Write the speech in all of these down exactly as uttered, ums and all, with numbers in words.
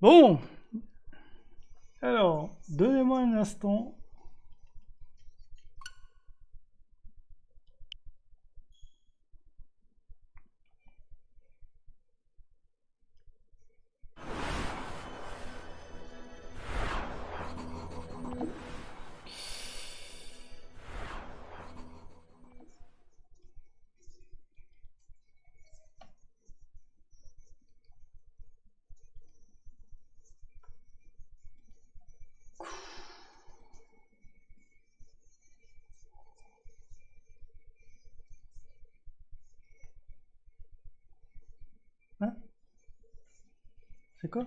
Bon, alors, donnez-moi un instant. Hein? C'est quoi?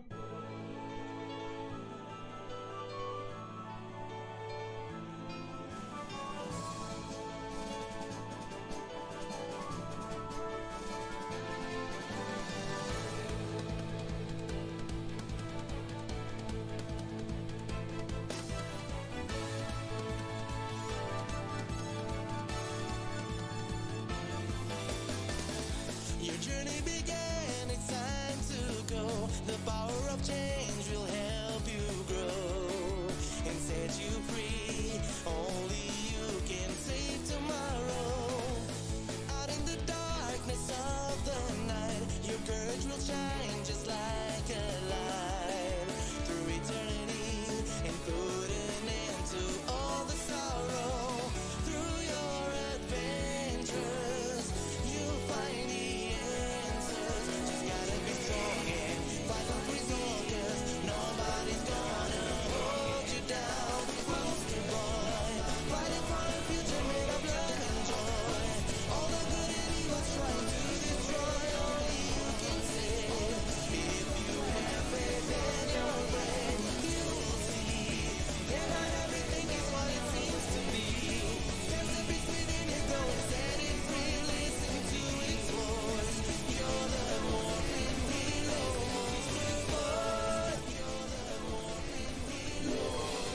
Your journey began, it's time to go. The power of change will help you grow and set you free. Only you can save tomorrow. Out in the darkness of the night, your courage will shine just like a light. Through eternity and put an end to all the sorrow. Through your adventures, you'll find the answers. Just gotta be strong and fight for results, 'cause nobody's gonna hold you down. Monster boy, fighting for a future made of blood and joy. All the good and evil's trying to destroy. Only you can save. If you have faith in your brain, you'll see that not everything is what it seems to be. There's a beast within you, go and set it free. Listen to its voice. You're the morning hero, monstrous boy. You're the morning hero.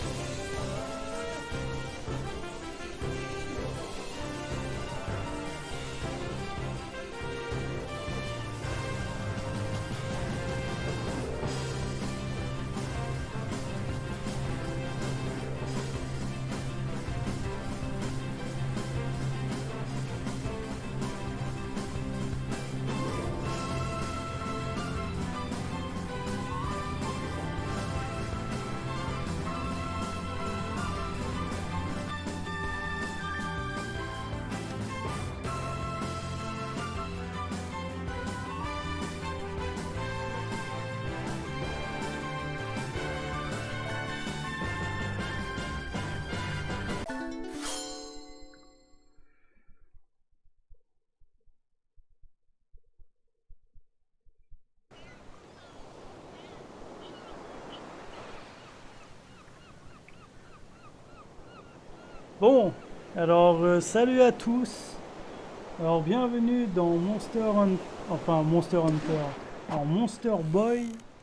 Bon, alors euh, salut à tous. Alors bienvenue dans Monster Hunter, enfin Monster Hunter, en Monster Boy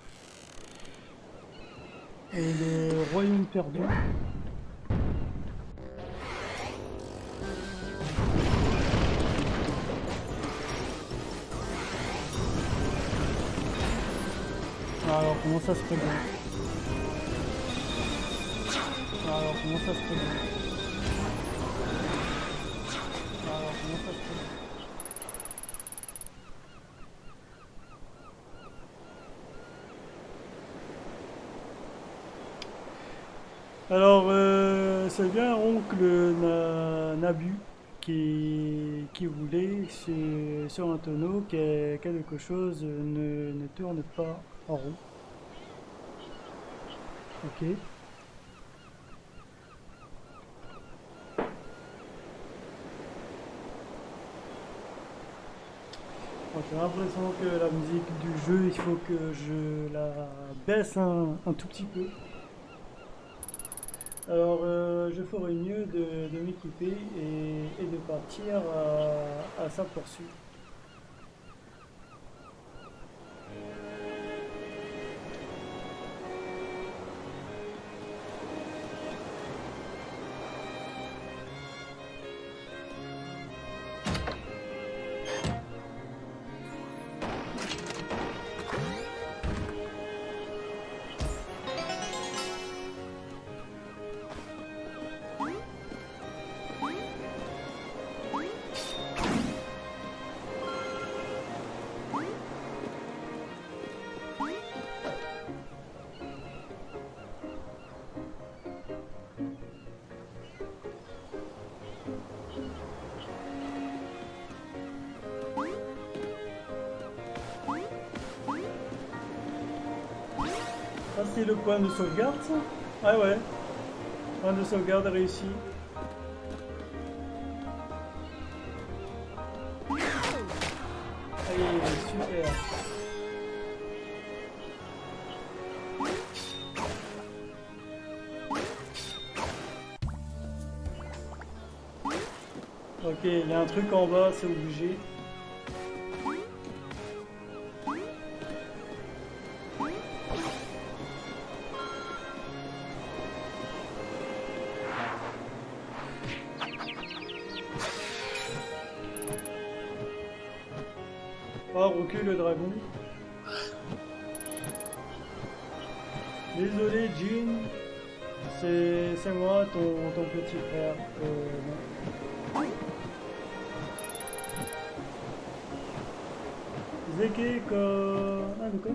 et le Royaume perdu. Alors comment ça se présente? Alors comment ça se présente? Alors comment ça se présente? Alors, euh, c'est bien oncle Na- Nabu qui, qui voulait sur, sur un tonneau que quelque chose ne, ne tourne pas en rond. Ok. Bon, j'ai l'impression que la musique du jeu, il faut que je la baisse un, un tout petit peu. Alors, euh, je ferais mieux de, de m'équiper et, et de partir à, à sa poursuite. c'est le point de sauvegarde, ça? Ah ouais. Point de sauvegarde réussi. Allez, super. Ok, il y a un truc en bas, c'est obligé. Oh, recule le dragon. Désolé, Jean. C'est moi, ton, ton petit frère. Euh, non. Zeke, quoi... Ah, de quoi?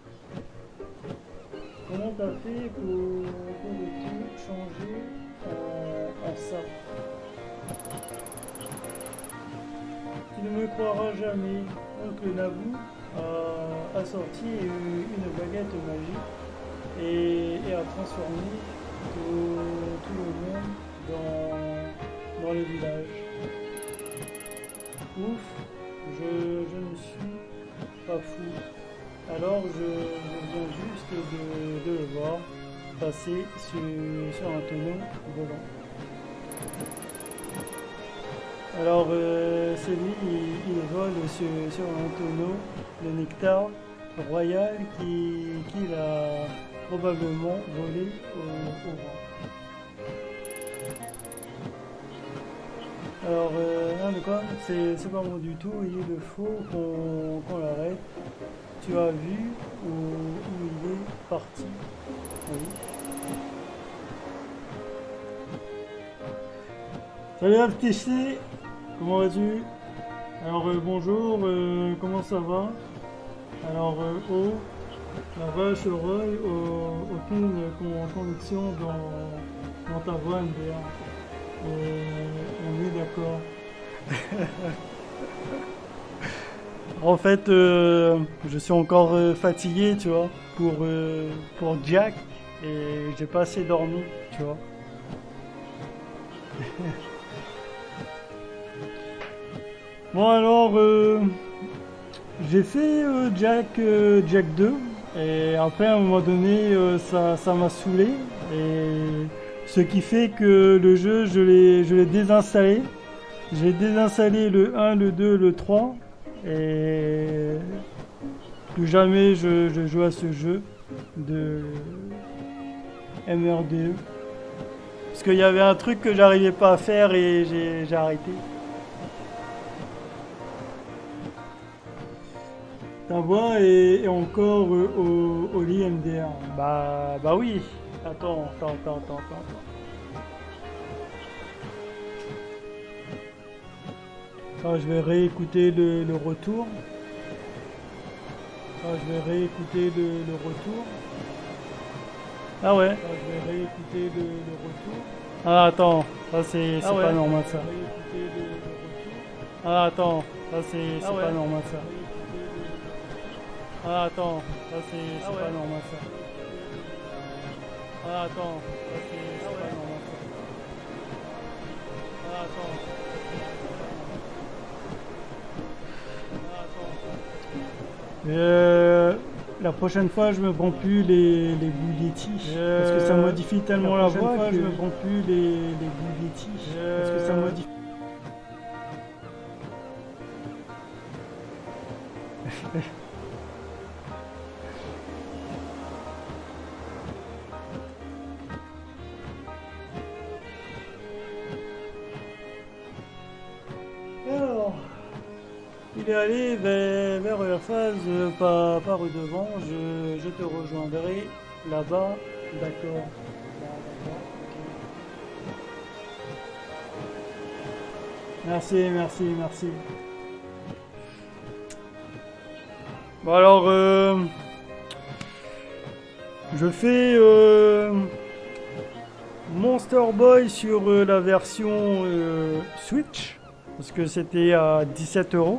Comment t'as fait pour, pour le tout changer en, en ça? Tu ne me croiras jamais. Donc le Naboo a, a sorti une baguette magique et, et a transformé tout, tout le monde dans, dans le village. Ouf, je, je ne suis pas fou. Alors je, je viens juste de, de le voir passer sur, sur un tonneau volant. Alors euh, c'est lui, il, il vole sur, sur un tonneau le nectar royal qu'il qui a probablement volé au, au roi. Alors, euh, non, de quoi? C'est pas bon du tout, il faut qu'on qu'on l'arrête. Tu as vu où, où il est parti? Oui. Salut F T C, comment vas-tu? Alors euh, bonjour, euh, comment ça va? Alors euh, oh, la vache Roy, euh, aucune con connexion dans, dans ta voix M D R. Euh, on est d'accord. En fait, euh, je suis encore euh, fatigué, tu vois, pour, euh, pour Jack, et j'ai pas assez dormi, tu vois. Bon alors, euh, j'ai fait euh, Jack, euh, Jack deux, et après à un moment donné, euh, ça ça m'a saoulé, et ce qui fait que le jeu, je l'ai je l'ai désinstallé. J'ai désinstallé le un, le deux, le trois, et plus jamais je, je joue à ce jeu de M R D E. Parce qu'il y avait un truc que j'arrivais pas à faire et j'ai arrêté. Ta voix est, est encore euh, au, au lit M D R. Bah, bah oui. Attends, attends, attends, attends, attends. Ah, je vais réécouter le, le retour. Ah, je vais réécouter le, le retour. Ah ouais. Ah, je vais réécouter le, le retour. Ah attends, ça c'est ah ouais. Pas normal ça. Le, le ah attends, ça c'est ah ouais. Pas normal ça. Ah attends, ça c'est ah ouais. Pas normal ça. Ah attends, ça c'est ah ouais. Pas normal ça. Ah attends. Euh, la prochaine fois, je me prends plus les, les Bugatti euh, parce que ça modifie tellement la, la voix fois, que je me prends plus les, les Bugatti euh, parce que ça modifie. Alors. Il est allé vers, vers la phase par, par devant, je, je te rejoindrai là-bas, d'accord. Merci, merci, merci. Bon alors, euh, je fais euh, Monster Boy sur euh, la version euh, Switch, parce que c'était à dix-sept euros.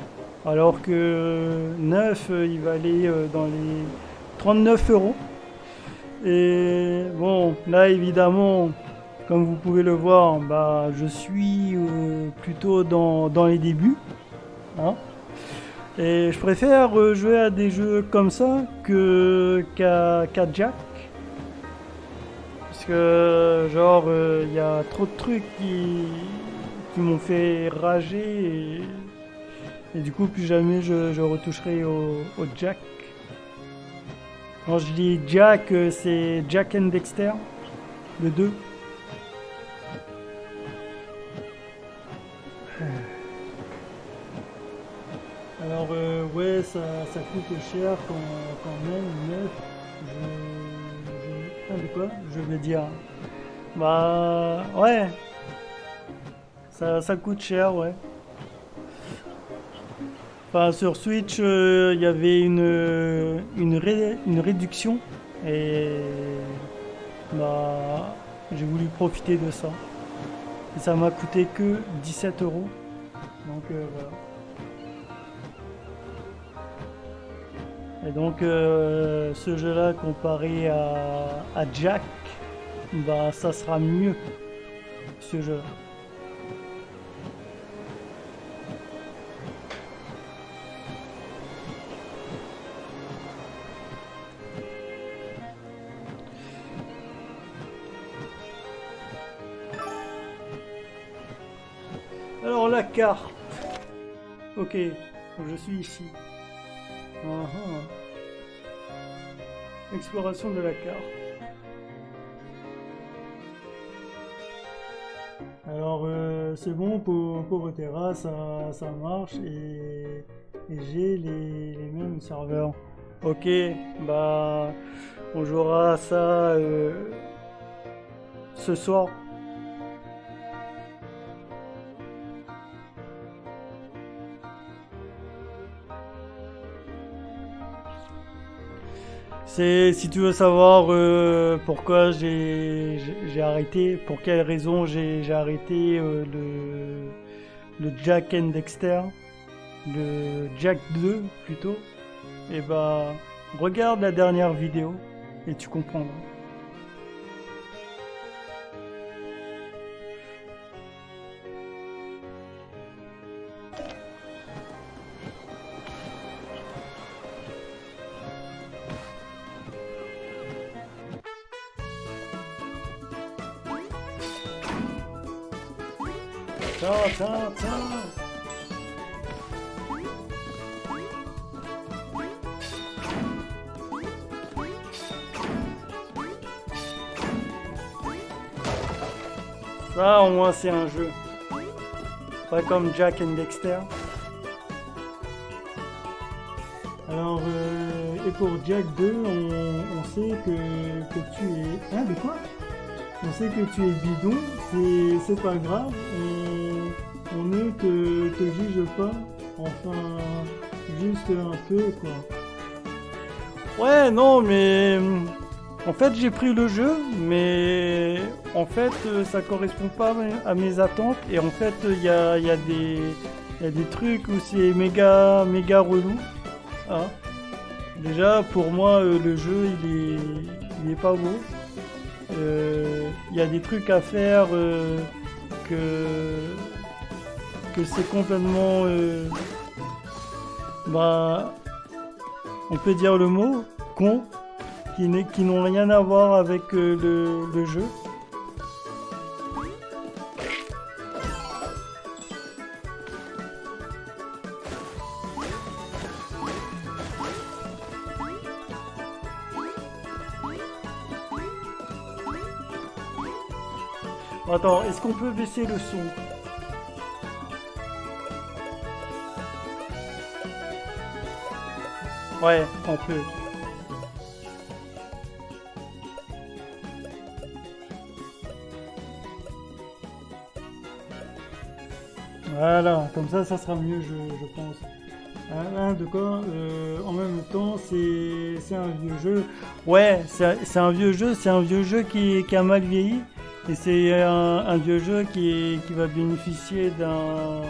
Alors que neuf, il va aller dans les trente-neuf euros. Et bon, là évidemment, comme vous pouvez le voir, bah, je suis euh, plutôt dans, dans les débuts. Hein. Et je préfère euh, jouer à des jeux comme ça que qu'à qu'à Jack. Parce que genre il euh, y a trop de trucs qui, qui m'ont fait rager et, et du coup plus jamais je, je retoucherai au, au Jack. Quand je dis Jack, euh, c'est Jack and Dexter, le deux. Alors euh, ouais, ça, ça coûte cher quand, quand même, neuf. Je, je, ah, de quoi je veux dire. Bah ouais, ça, ça coûte cher, ouais. Enfin, sur Switch, il euh, y avait une, une, ré, une réduction et bah, j'ai voulu profiter de ça. Et ça m'a coûté que dix-sept euros. Donc euh, voilà. Et donc euh, ce jeu-là comparé à, à Jack, bah ça sera mieux ce jeu-là. Alors la carte. Ok, je suis ici. Uh-huh. Exploration de la carte. Alors euh, c'est bon pour, pour Otera, ça, ça marche et, et j'ai les, les mêmes serveurs. Ok, bah on jouera ça euh, ce soir. C'est si tu veux savoir euh, pourquoi j'ai j'ai arrêté, pour quelle raison j'ai j'ai arrêté euh, le, le Jack and Dexter, le Jack deux plutôt, et bah regarde la dernière vidéo et tu comprendras. Tiens, tiens, tiens. Ça au moins c'est un jeu. Pas comme Jack and Dexter. Alors, euh, et pour Jack deux, on, on sait que, que tu es... Hein, de quoi? On sait que tu es bidon, c'est pas grave, on, on ne te, te juge pas, enfin, juste un peu, quoi. Ouais, non, mais... En fait, j'ai pris le jeu, mais... En fait, ça correspond pas à mes attentes, et en fait, il y a, y a des... Il y a des trucs où c'est méga, méga relou. Hein. Déjà, pour moi, le jeu, il est, il est pas beau. Il euh, y a des trucs à faire euh, que que c'est complètement euh, bah on peut dire le mot con qui n'est qui n'ont rien à voir avec euh, le, le jeu. Attends, est-ce qu'on peut baisser le son? Ouais, on peut. Voilà, comme ça, ça sera mieux, je, je pense. Hein, de quoi euh, en même temps, c'est un vieux jeu. Ouais, c'est un vieux jeu, c'est un vieux jeu qui, qui a mal vieilli. Et c'est un, un vieux jeu qui, qui va bénéficier d'un...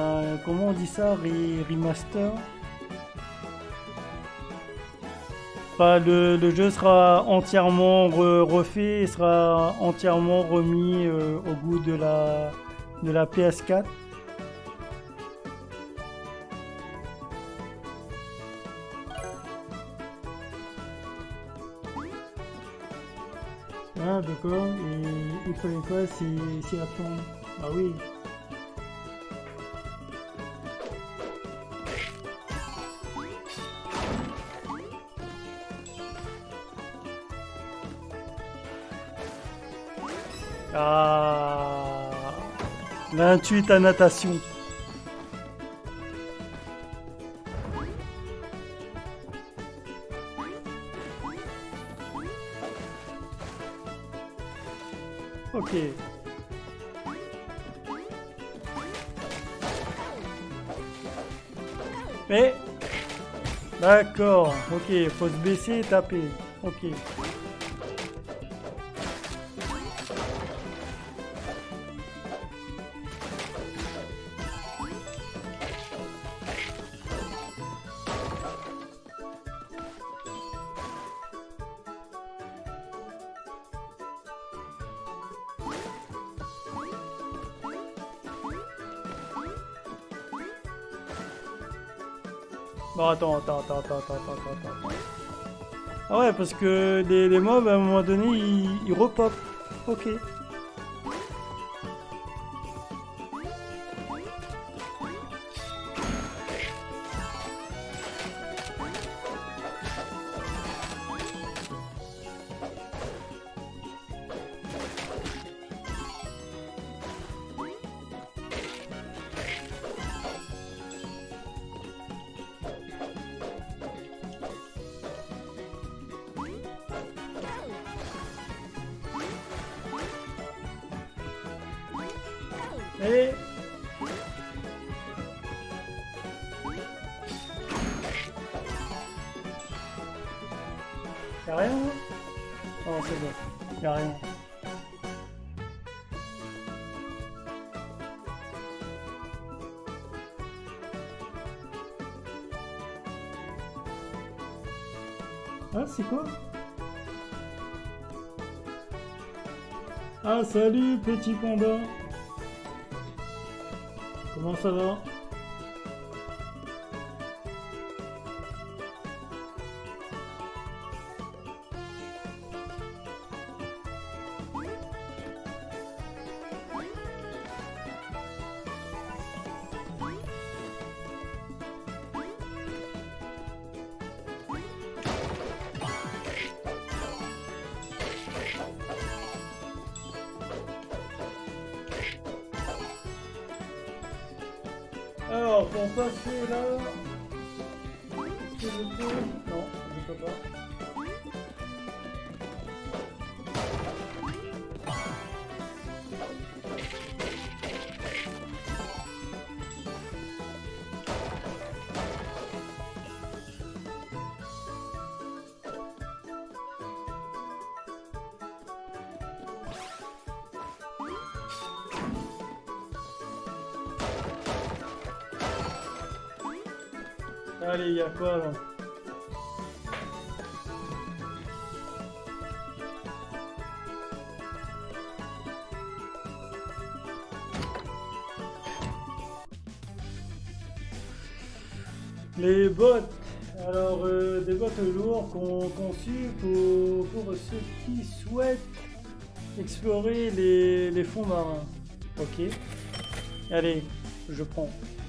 Comment on dit ça? Remaster? Enfin, le, le jeu sera entièrement re- refait et sera entièrement remis euh, au goût de la, de la P S quatre. Ah d'accord, et il fallait quoi s'y s'y attendre? Ah oui. Ah, vingt-huit à natation. Ok. Mais d'accord, ok, faut se baisser et taper. Ok. Non, attends, attends, attends, attends, attends, attends, attends. Ah ouais, parce que les, les mobs, à un moment donné, ils, ils repopent. Ok. Et... Y'a rien là? Oh c'est bon, y'a rien. Ah c'est quoi? Ah salut petit panda. Comment ça va? Alors, pour passer là... Est-ce que je peux? Non, je peux pas. Allez, il y a quoi là? Les bots. Alors, euh, des bots lourds qu'on conçus pour, pour ceux qui souhaitent explorer les, les fonds marins. Ok. Allez, je prends.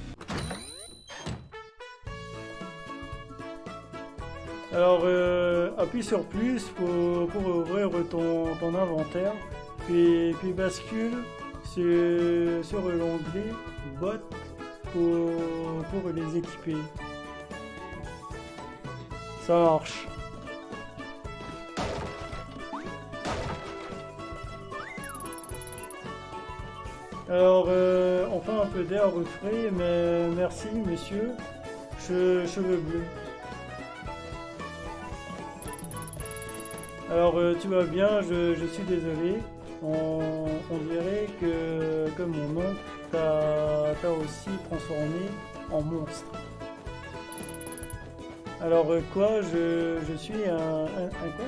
Alors, euh, appuie sur plus pour, pour ouvrir ton, ton inventaire, puis, puis bascule sur, sur l'onglet bot pour, pour les équiper. Ça marche. Alors, euh, on fait un peu d'air frais, mais merci monsieur. Che, cheveux bleus. Alors euh, tu vas bien, je, je suis désolé. On, on dirait que, que mon oncle t'a aussi transformé en monstre. Alors euh, quoi, je, je suis un, un, un quoi?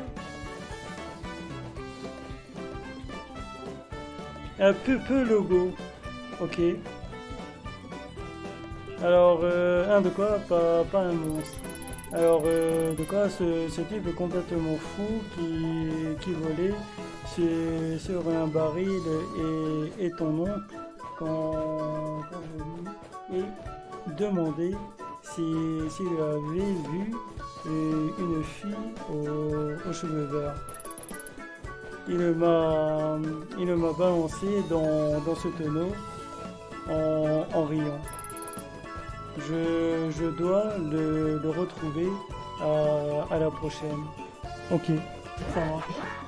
Un peu peu logo. Ok. Alors, euh, un de quoi? Pas, pas un monstre. Alors, euh, de quoi ce, ce type est complètement fou qui, qui volait sur, sur un baril et, et ton oncle quand, quand je lui ai demandé si, s'il avait vu euh, une fille aux, aux cheveux verts. Il m'a, il m'a balancé dans, dans ce tonneau en, en riant. Je, je dois le, le retrouver à, à la prochaine. Ok, ça marche.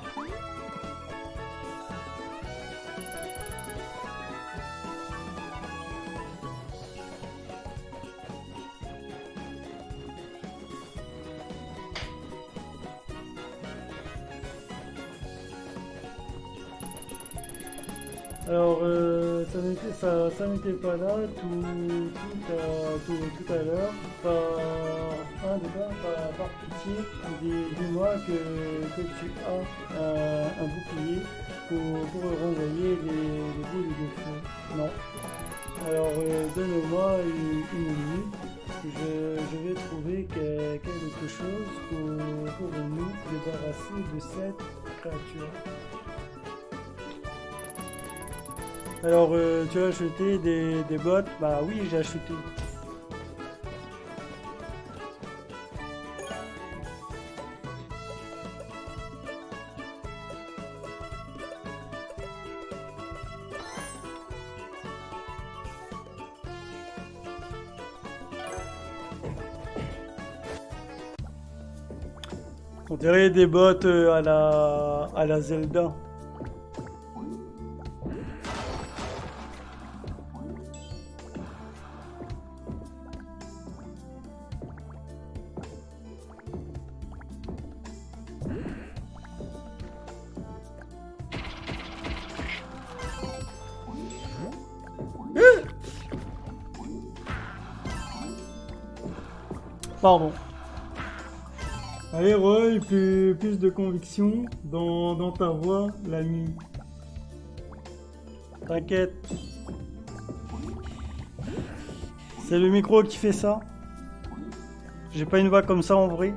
Alors, euh, ça n'était ça, ça n'était pas là tout, tout, à, tout, tout à l'heure. Par, hein, dedans, par, par pitié, dis- dis-moi que, que tu as un, un bouclier pour, pour renvoyer les, les boules de feu. Non. Alors, euh, donne-moi une, une minute. Je, je vais trouver que- quelque chose pour, pour nous débarrasser de cette créature. Alors, euh, tu as acheté des, des bottes? Bah oui, j'ai acheté. On dirait des bottes euh, à la, à la Zelda. Pardon. Allez, Roy, plus, plus de conviction dans, dans ta voix, l'ami. T'inquiète. C'est le micro qui fait ça. J'ai pas une voix comme ça en vrai.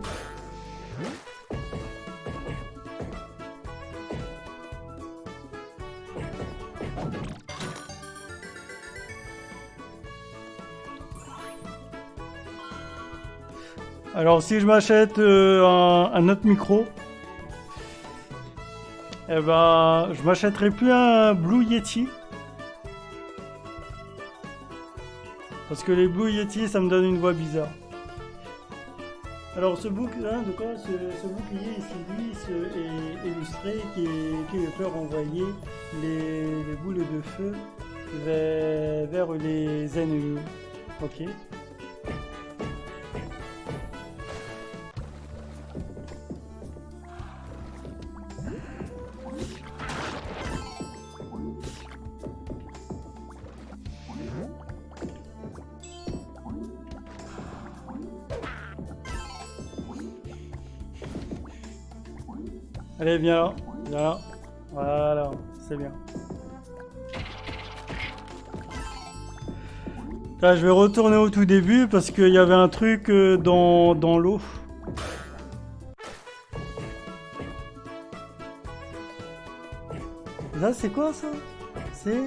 Alors si je m'achète euh, un, un autre micro, eh ben je m'achèterai plus un Blue Yeti. Parce que les Blue Yeti ça me donne une voix bizarre. Alors ce bouclier, hein, de quoi ce, ce bouclier ici, lui, ce- est illustré qui, qui peut renvoyer les, les boules de feu vers, vers les ennemis. Ok. Allez, viens là, viens là. Voilà, c'est bien. Là, je vais retourner au tout début parce qu'il y avait un truc euh, dans, dans l'eau. Là, c'est quoi ça? C'est...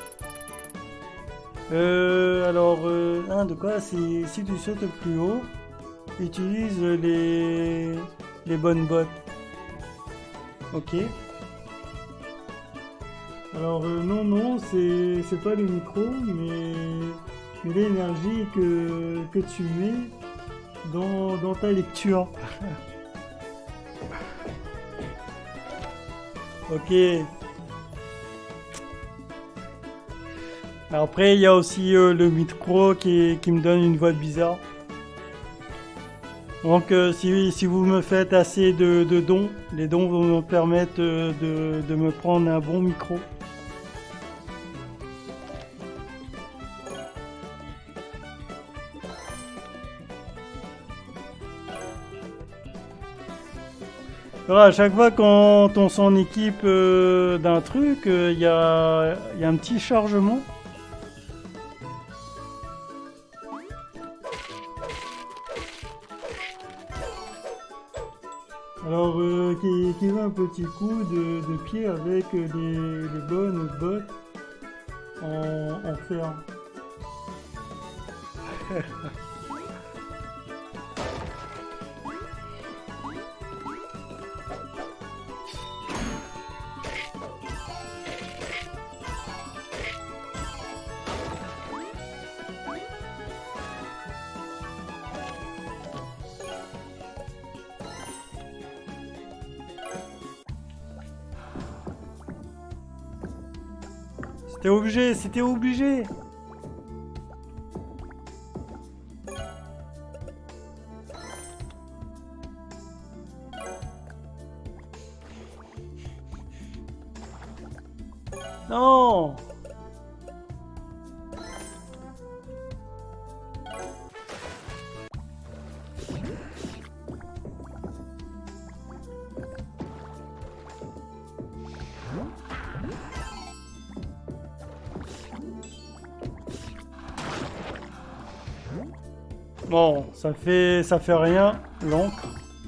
Euh, alors, euh, hein, de quoi? Si, si tu sautes plus haut, utilise les, les bonnes bottes. Ok. Alors euh, non, non, c'est c'est pas le micro, mais, mais l'énergie que, que tu mets dans, dans ta lecture. Ok. Après, il y a aussi euh, le micro qui, qui me donne une voix bizarre. Donc euh, si, si vous me faites assez de, de dons, les dons vont me permettre euh, de, de me prendre un bon micro. Alors, à chaque fois quand on s'en équipe euh, d'un truc, il euh, y, a, y a un petit chargement. Alors, euh, qui, qui veut un petit coup de, de pied avec les, les bonnes bottes en, en fer. C'était obligé, c'était obligé. Non. Bon, ça fait ça fait rien, l'encre.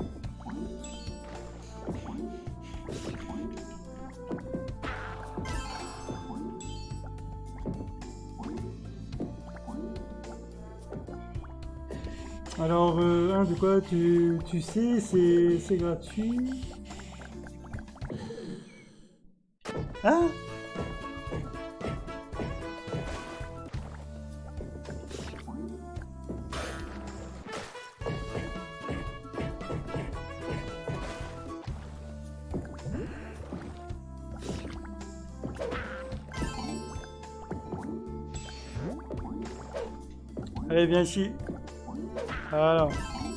Alors, euh, hein, de quoi tu, tu sais, c'est c'est gratuit. Hein? Allez, viens ici. Voilà.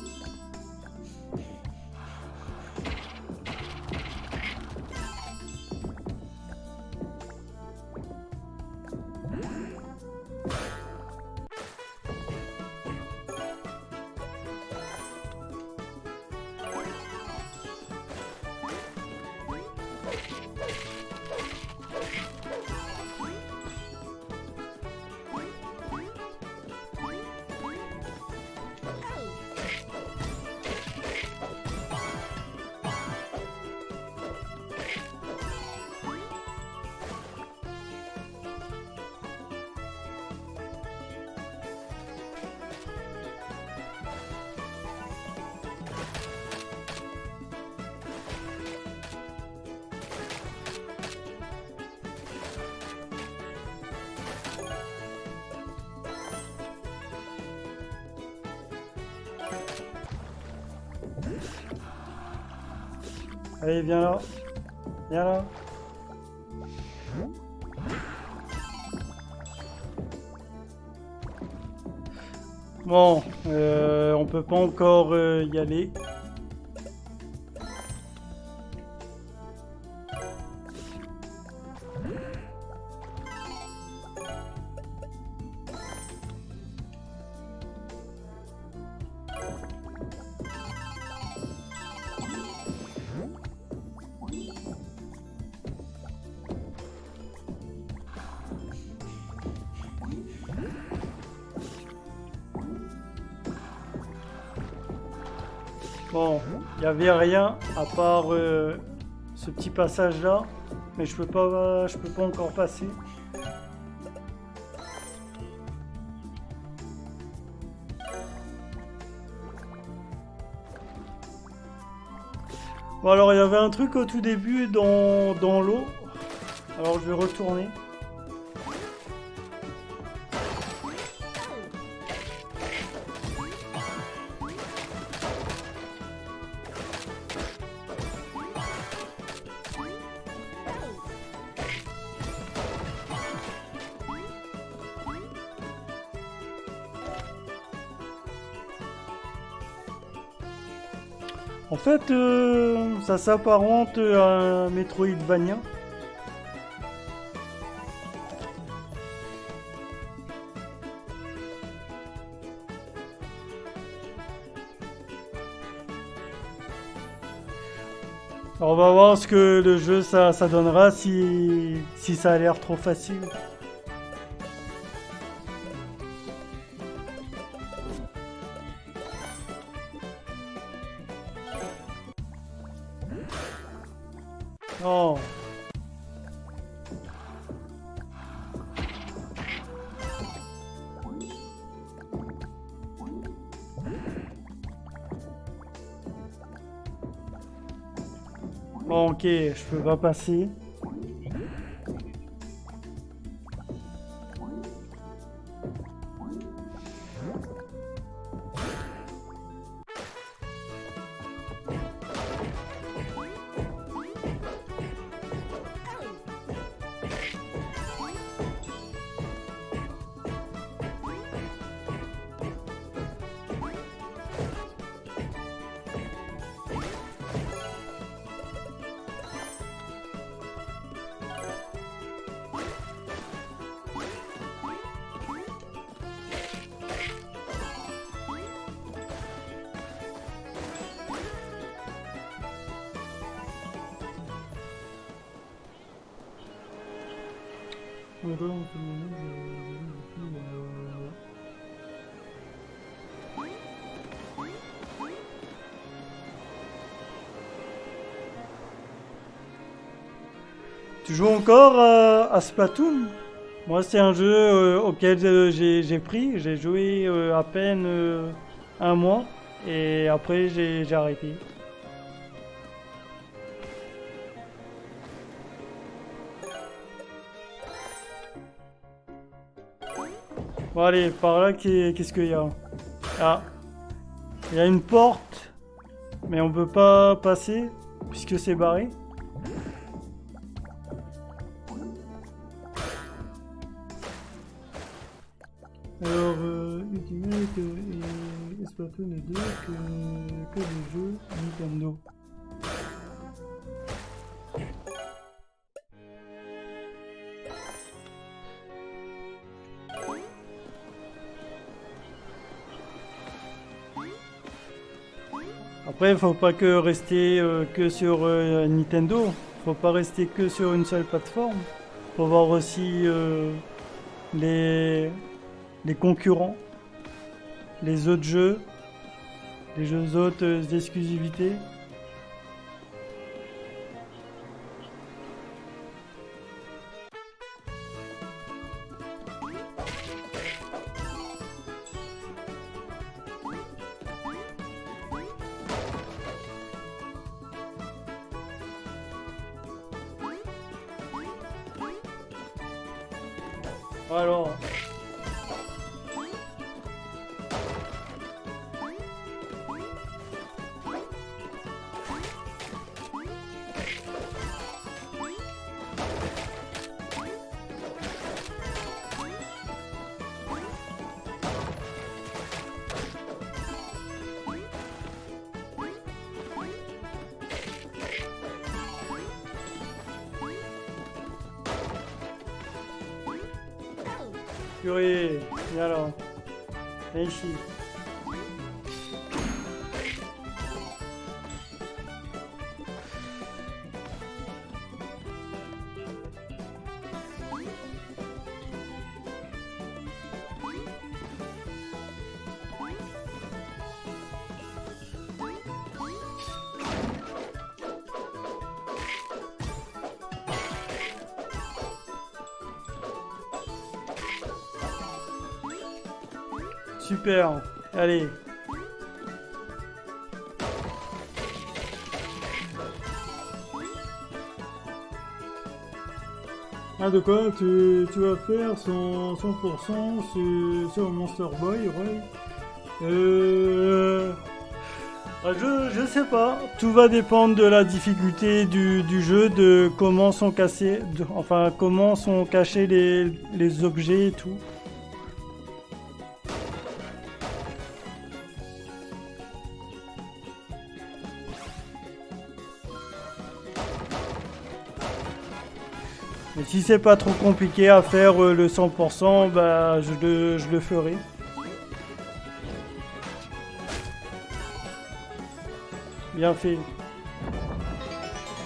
Allez, viens là. Viens là. Bon, euh, on peut pas encore euh, y aller. Bon, il n'y avait rien à part euh, ce petit passage là, mais je peux pas, je peux pas encore passer. Bon, alors il y avait un truc au tout début dans, dans l'eau. Alors je vais retourner. En fait, euh, ça s'apparente à un Metroidvania. Alors, on va voir ce que le jeu ça, ça donnera si, si ça a l'air trop facile. Oh. Bon, ok, je peux pas passer. Tu joues encore euh, à Splatoon? Moi, c'est un jeu euh, auquel euh, j'ai j'ai pris. J'ai joué euh, à peine euh, un mois et après j'ai j'ai arrêté. Bon, allez, par là, qu'est- qu'est-ce qu'il y a? Ah, il y a une porte, mais on peut pas passer puisque c'est barré. Alors, euh, Ultimate et Splatoon deux que, que les jeux Nintendo. Après, faut pas que rester euh, que sur euh, Nintendo. Faut pas rester que sur une seule plateforme. Faut voir aussi euh, les les concurrents, les autres jeux, les jeux autres euh, exclusivités. Alors. Purée, viens là. Viens ici. Super, allez. Ah de quoi tu, tu vas faire cent pour cent sur, sur Monster Boy, ouais. Euh... ah, je, je sais pas, tout va dépendre de la difficulté du, du jeu, de comment sont cassés, de, enfin comment sont cachés les, les objets et tout. Et si c'est pas trop compliqué à faire euh, le cent pour cent, bah je le, je le ferai. Bien fait.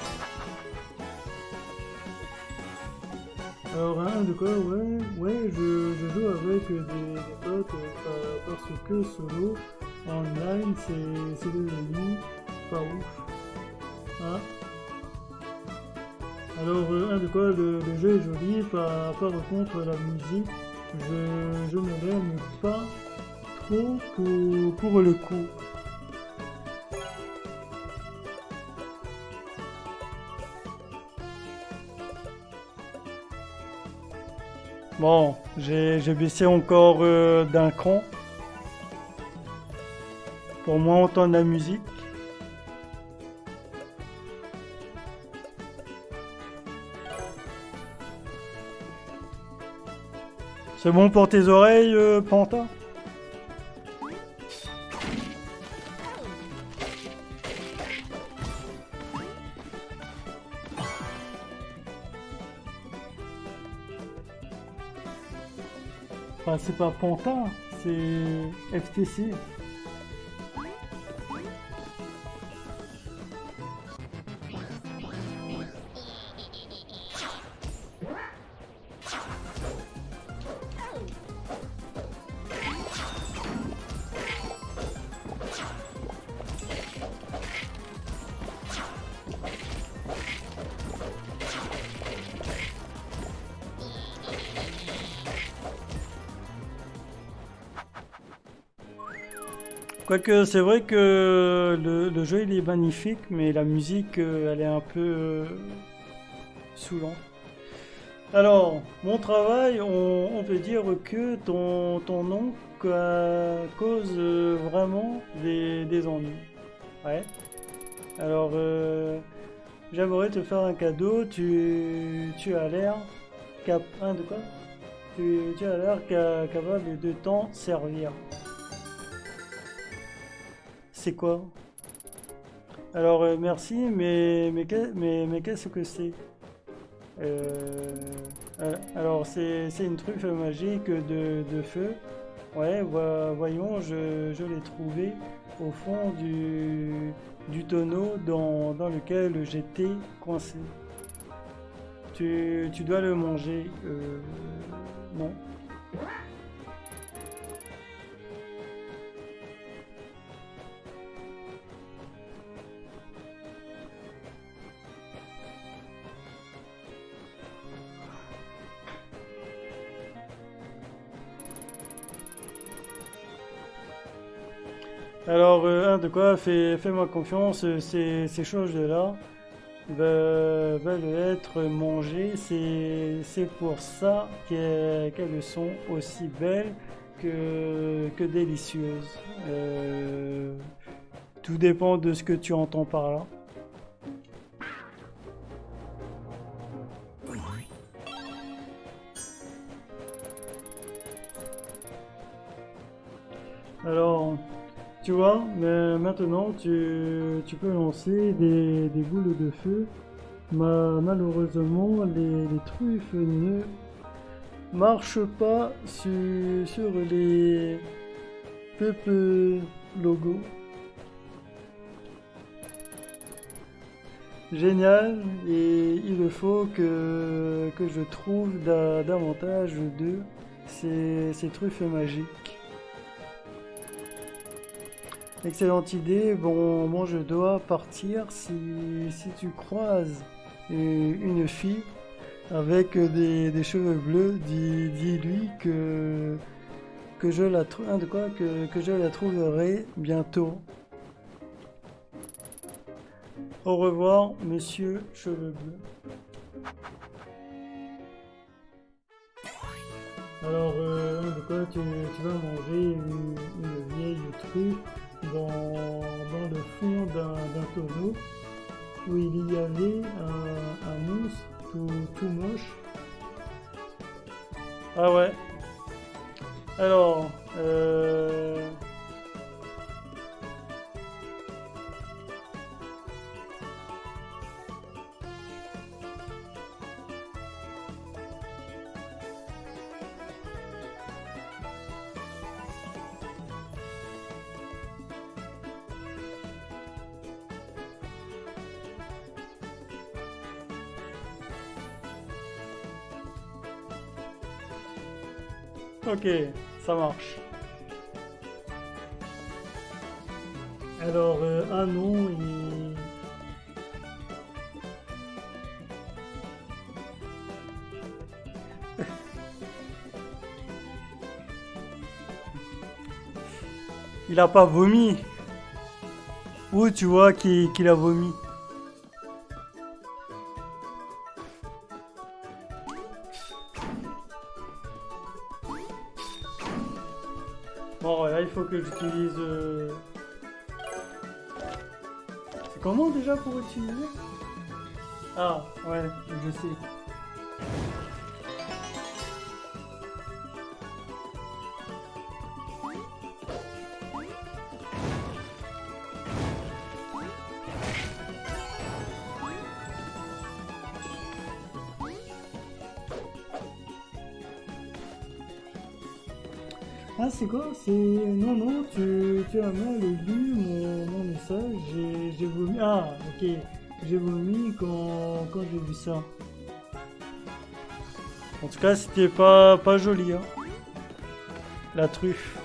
Alors, hein, de quoi, ouais, ouais, je, je joue avec des, des potes euh, parce que solo, online, c'est c'est devenu pas ouf. Hein? Alors, euh, hein, de quoi, le, le jeu est joli, par, par contre, la musique, je, je ne l'aime pas trop pour, pour le coup. Bon, j'ai j'ai baissé encore euh, d'un cran pour moins entendre la musique. C'est bon pour tes oreilles, euh, Panta? Enfin, c'est pas Panta, c'est F T C. Quoique c'est vrai que le, le jeu il est magnifique, mais la musique euh, elle est un peu euh, saoulante. Alors, mon travail, on, on peut dire que ton, ton nom ca- cause euh, vraiment des, des ennuis. Ouais. Alors, euh, j'aimerais te faire un cadeau. Tu, tu as l'air cap... Hein, de quoi? Tu, tu as l'air ca- capable de t'en servir. C'est quoi? Alors, euh, merci, mais, mais, qu'est- mais, mais qu'est-ce que c'est? Euh, euh, alors, c'est c'est une truffe magique de, de feu. Ouais, voi- voyons, je, je l'ai trouvé au fond du, du tonneau dans, dans lequel j'étais coincé. Tu, tu dois le manger. Euh, non. Alors, euh, hein, de quoi, fais, fais-moi confiance, euh, ces, ces choses-là ve- veulent être mangées. C'est, c'est pour ça qu'elles qu'elles sont aussi belles que, que délicieuses. Euh, tout dépend de ce que tu entends par là. Alors, tu vois, mais maintenant tu, tu peux lancer des, des boules de feu. Ma- malheureusement, les, les truffes ne marchent pas su- sur les Pepe Logo. Génial, et il faut que, que je trouve da- davantage de ces, ces truffes magiques. Excellente idée. Bon, moi je dois partir. Si, si tu croises euh, une fille avec des, des cheveux bleus, dis, dis-lui que, que je la trou- hein, de quoi, que, que je la trouverai bientôt. Au revoir, monsieur cheveux bleus. Alors, euh, hein, de quoi tu, tu vas manger une, une vieille truffe dans, dans le fond d'un d'un tonneau où il y avait un, un monstre tout, tout moche. Ah ouais. Alors, euh, Ok, ça marche. Alors, euh, ah non, il... il a pas vomi. Où tu vois qu'il qu'il a vomi? Bon, là, il faut que j'utilise... Euh... C'est comment déjà pour utiliser? Ah, ouais, je sais. Ah, c'est quoi? C'est... Non, non, tu, tu as mal lu mon, mon message. J'ai j'ai vomi... Ah, ok. J'ai vomi quand, quand j'ai vu ça. En tout cas, c'était pas, pas joli, hein. La truffe.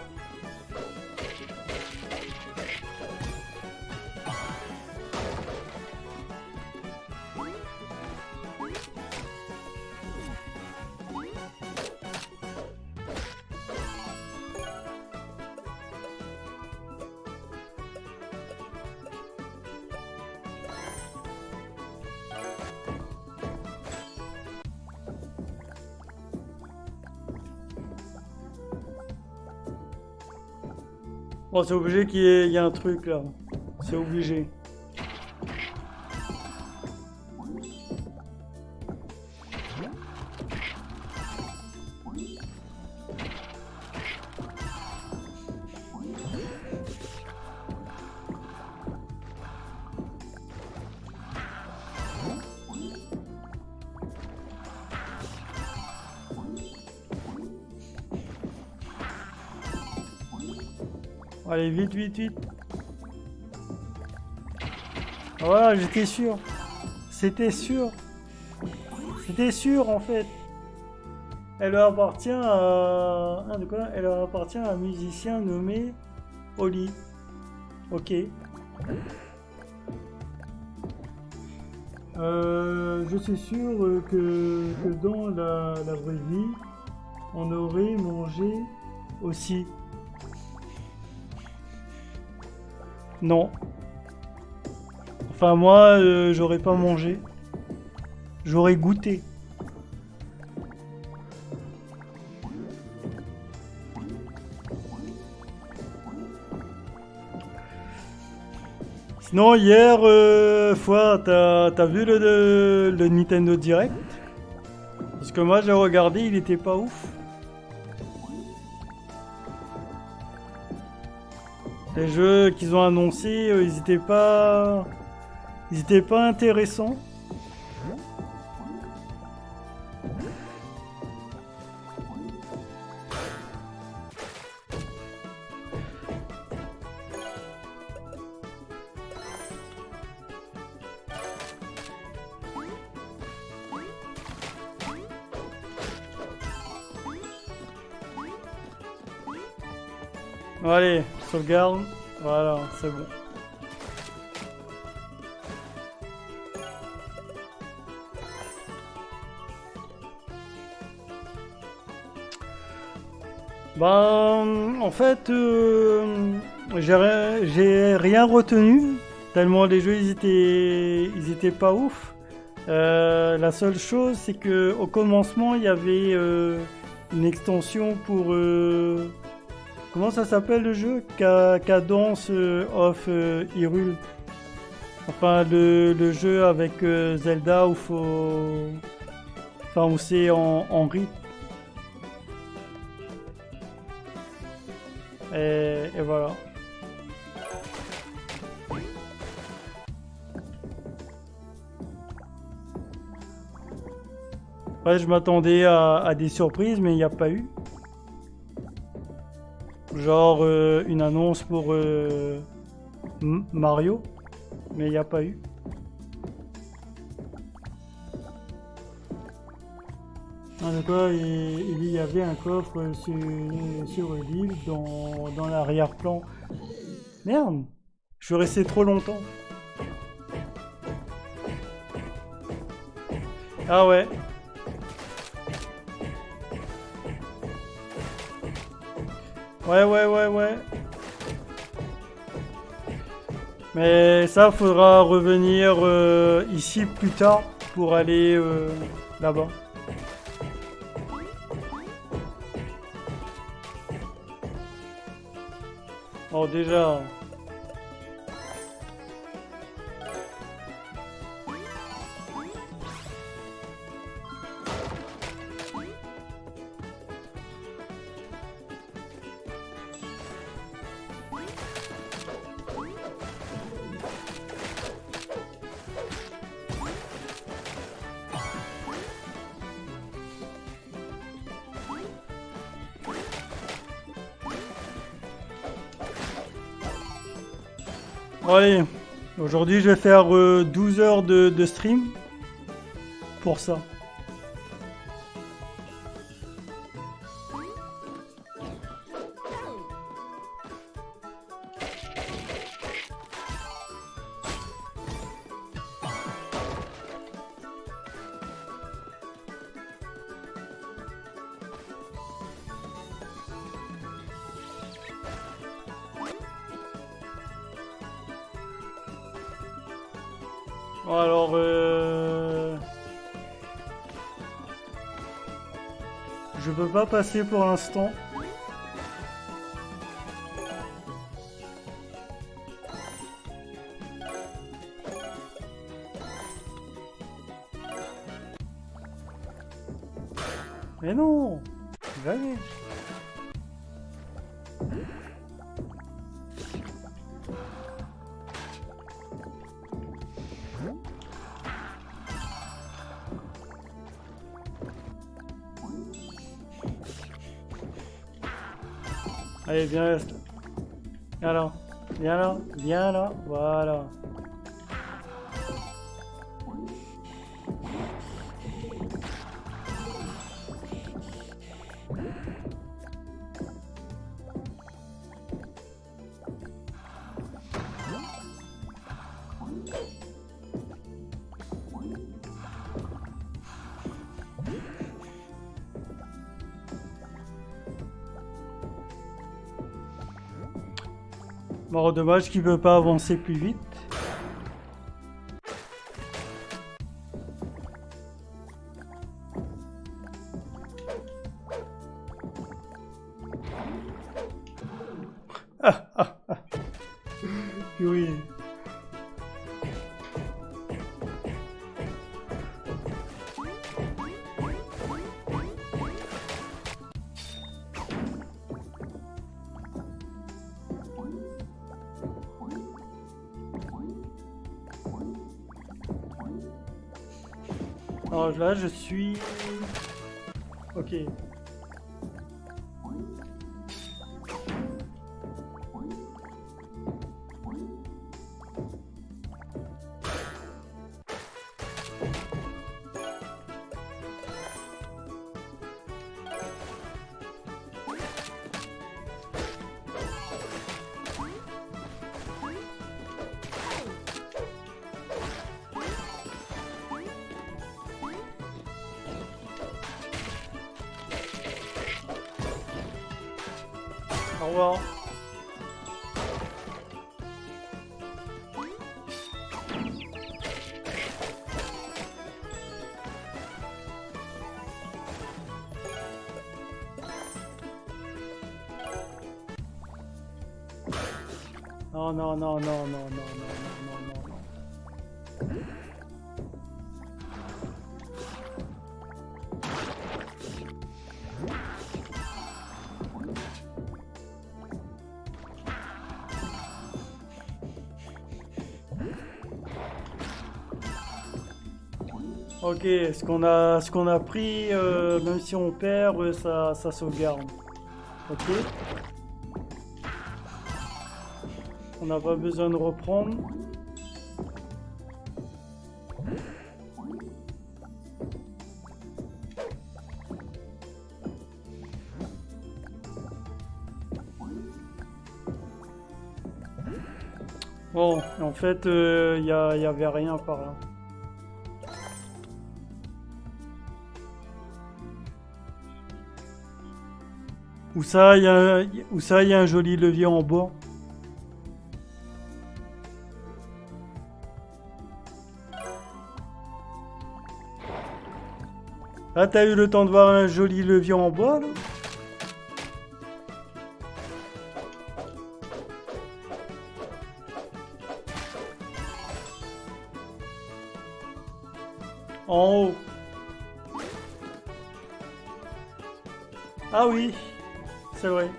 Bon, c'est obligé qu'il y ait, il y ait un truc là. C'est obligé. Allez, vite, vite, vite. Voilà, j'étais sûr. C'était sûr. C'était sûr, en fait. Elle appartient à... Ah, de quoi? Elle appartient à un musicien nommé Oli. Ok. Euh, je suis sûr que, que dans la, la vraie vie, on aurait mangé aussi. Non. Enfin, moi, euh, j'aurais pas mangé. J'aurais goûté. Sinon, hier, euh, fois, t'as t'as vu le, le, le Nintendo Direct? Parce que moi, j'ai regardé, il était pas ouf. Les jeux qu'ils ont annoncés, euh, ils étaient pas... Ils étaient pas intéressants. Allez, sauvegarde. Voilà, c'est bon. Ben, en fait, euh, j'ai ri- j'ai rien retenu, tellement les jeux ils étaient, ils étaient pas ouf. Euh, la seule chose, c'est que au commencement, il y avait euh, une extension pour euh, comment ça s'appelle le jeu? Ca- Cadence euh, of euh, Hyrule. Enfin, le, le jeu avec euh, Zelda où faut, enfin où c'est en, en rythme. Et, et voilà. Ouais, je m'attendais à, à des surprises, mais il n'y a pas eu. Genre euh, une annonce pour euh, M- Mario, mais il n'y a pas eu. En tout cas, il, il y avait un coffre sur, sur l'île dans, dans l'arrière-plan. Merde, je suis resté trop longtemps. Ah ouais. Ouais, ouais, ouais, ouais. Mais ça, faudra revenir euh, ici plus tard pour aller euh, là-bas. Oh, déjà. Bon, allez, aujourd'hui je vais faire euh, douze heures de, de stream pour ça. Bon, alors, euh... je peux pas passer pour l'instant. Mais non, jamais. Allez, viens là. Viens là. Viens là. Viens là. Voilà. Bon, dommage qu'il ne peut pas avancer plus vite. Ah, ah, ah. Oui. Alors là, je suis... Ok. Au revoir. Non, non, non, non, non, non, non, non, non, non. Ok, ce qu'on a, ce qu'on a pris, euh, même si on perd, euh, ça, ça sauvegarde. Ok. On n'a pas besoin de reprendre. Bon, en fait, il euh, y, a, y avait rien par là. Où ça, il y a, où ça, il y a un joli levier en bois. Ah, t'as eu le temps de voir un joli levier en bois, là? En haut. Ah oui, c'est vrai.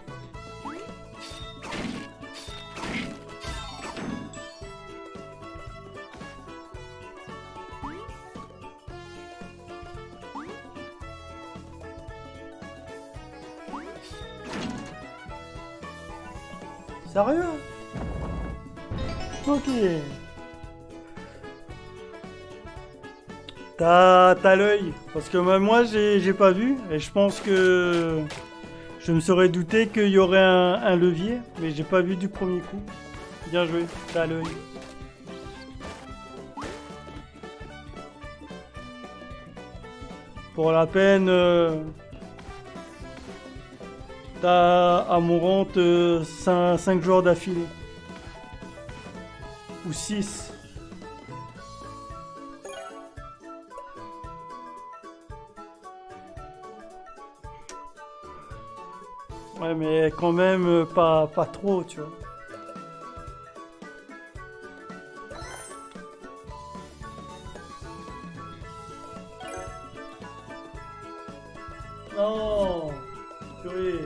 Sérieux? Ok. T'as t'as l'œil. Parce que même moi, j'ai j'ai pas vu. Et je pense que je me serais douté qu'il y aurait un, un levier. Mais j'ai pas vu du premier coup. Bien joué. T'as l'œil. Pour la peine, euh, t'as à Morante euh, cinq joueurs d'affilée. Ou six. Ouais, mais quand même euh, pas, pas trop, tu vois. Non, purée.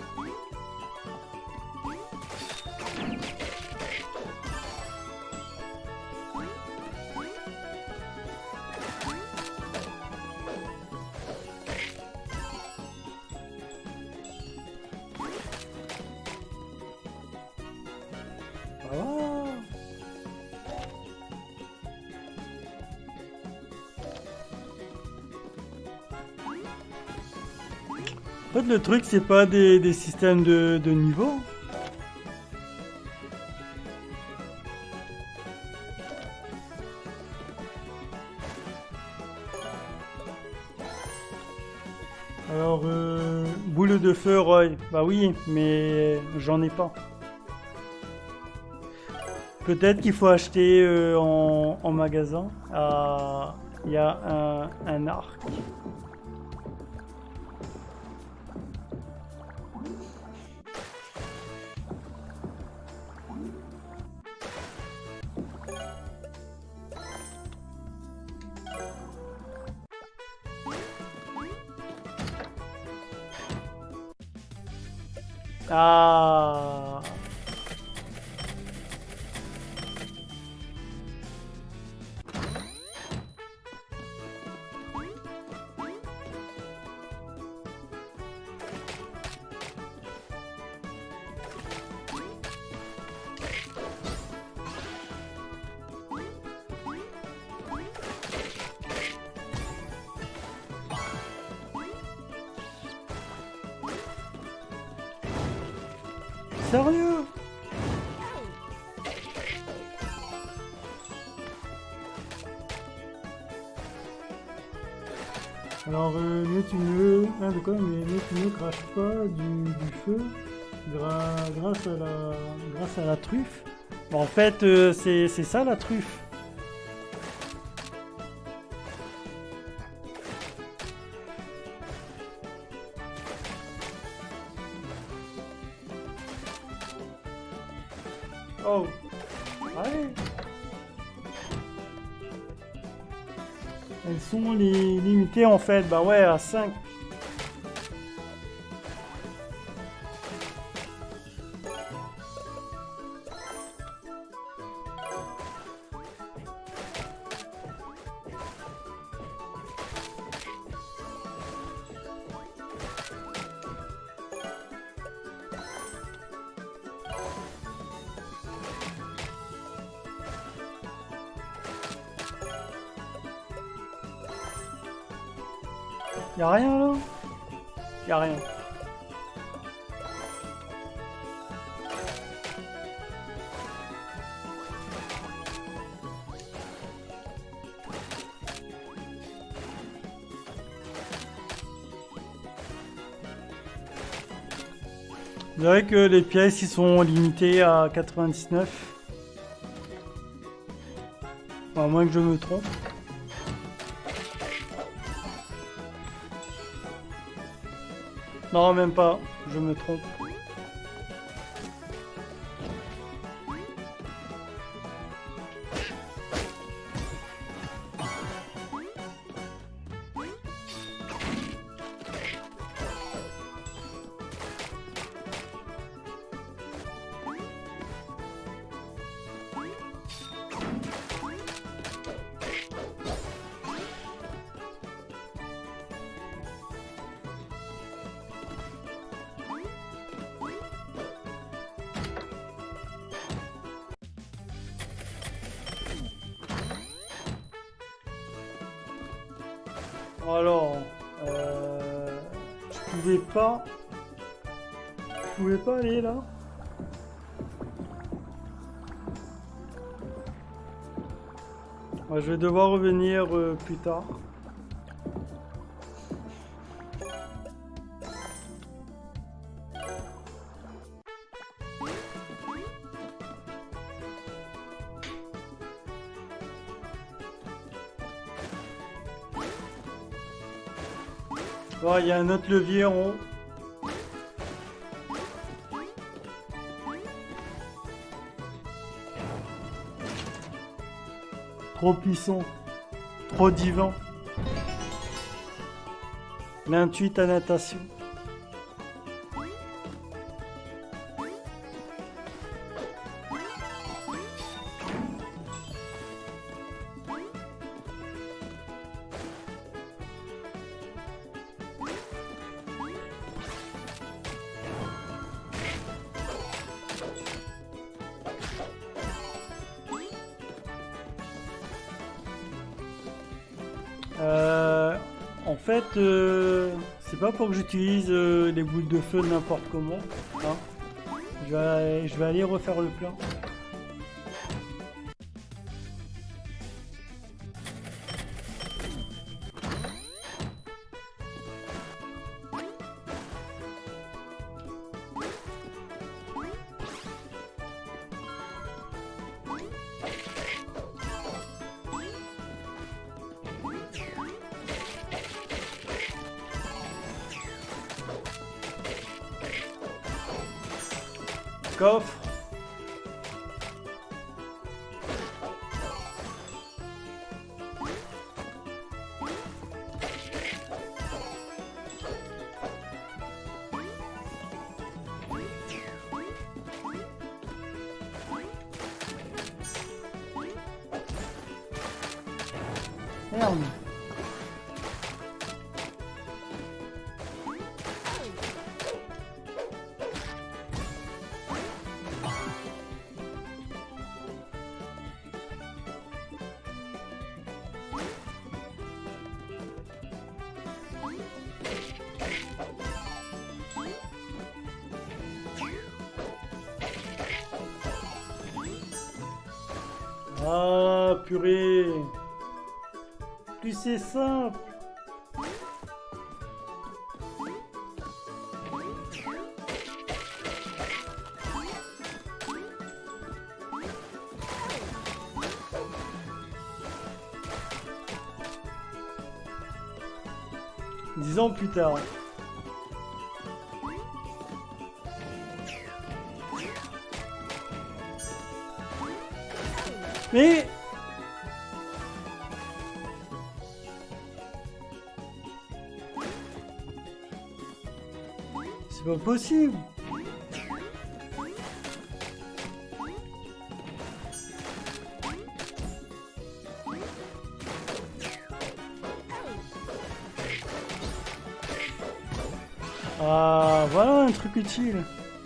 Ah. En fait, le truc, c'est pas des, des systèmes de, de niveau. Alors, euh, boule de feu, Roy. Bah oui, mais j'en ai pas. Peut-être qu'il faut acheter euh, en, en magasin. Ah, il y a un, un arc. Ah. Sérieux? Alors, euh, mais tu ne... Ah, de quoi? Mais, mais tu ne craches pas du, du feu gra- grâce, à la, grâce à la truffe. Bon, en fait, euh, c'est c'est ça la truffe. Oh. Allez. Elles sont les limitées en fait. Bah ouais, à cinq. Y'a rien là? Y'a rien. C'est vrai que les pièces ils sont limitées à quatre-vingt-dix-neuf. À moins que je me trompe. Non, même pas. Je me trompe. Alors, euh, je pouvais pas, je pouvais pas aller là. Ouais, je vais devoir revenir euh, plus tard. Bon, il y a un autre levier en haut. Trop puissant, trop divin. L'intuit à natation. Euh, en fait, euh, c'est pas pour que j'utilise euh, les boules de feu n'importe comment. Hein. Je, vais, je vais aller refaire le plein. Coffre. Merde. Ah, purée. Plus c'est simple. Dix ans plus tard. Mais... c'est pas possible. Ah, voilà un truc utile.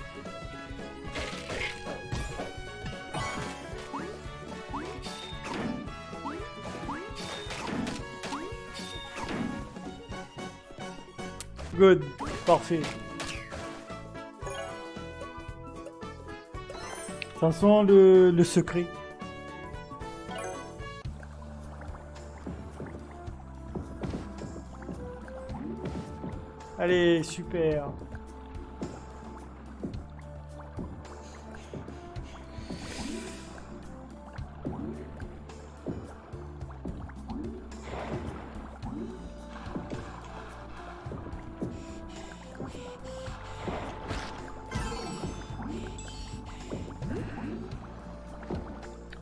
Good, parfait. Ça sent le, le secret. Allez, super.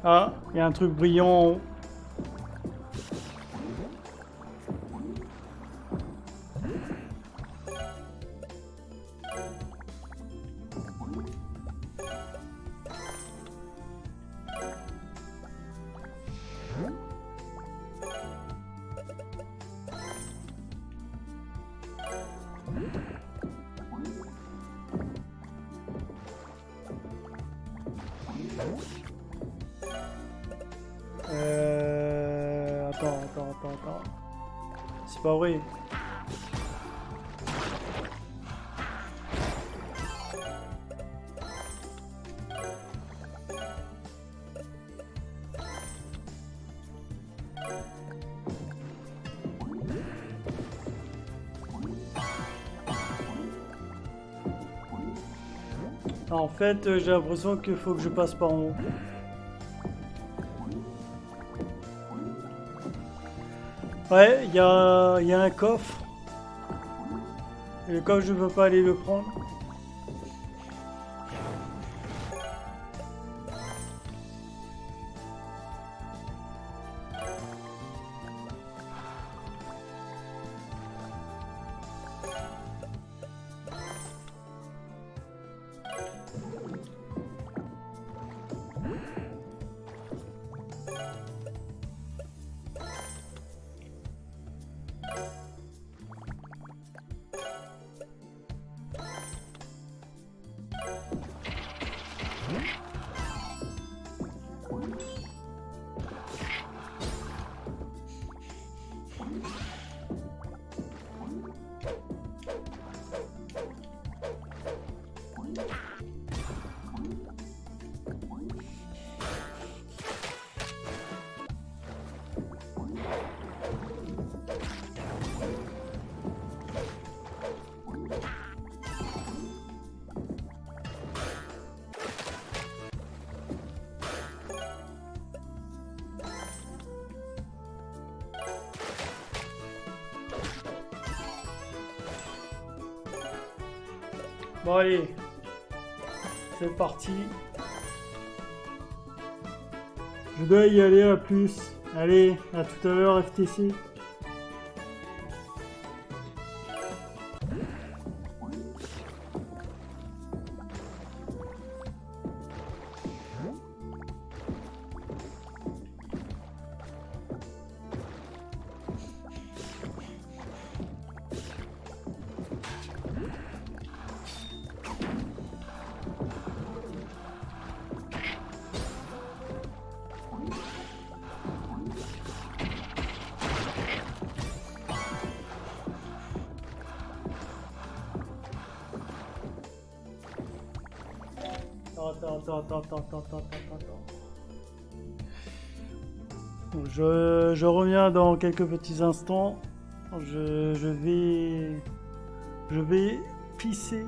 Ah, il y a un truc brillant en haut. Euh... Attends, attends, attends, attends. C'est pas vrai. En fait, euh, j'ai l'impression qu'il faut que je passe par en haut. Ouais, il y a, y a un coffre. Et le coffre, je peux pas aller le prendre. Bon allez, c'est parti. Je dois y aller à plus. Allez, à tout à l'heure F T C. Attends, attends, attends, attends, attends, attends, attends, attends. Bon, Je, je reviens dans quelques petits instants. Je, je vais, je vais pisser.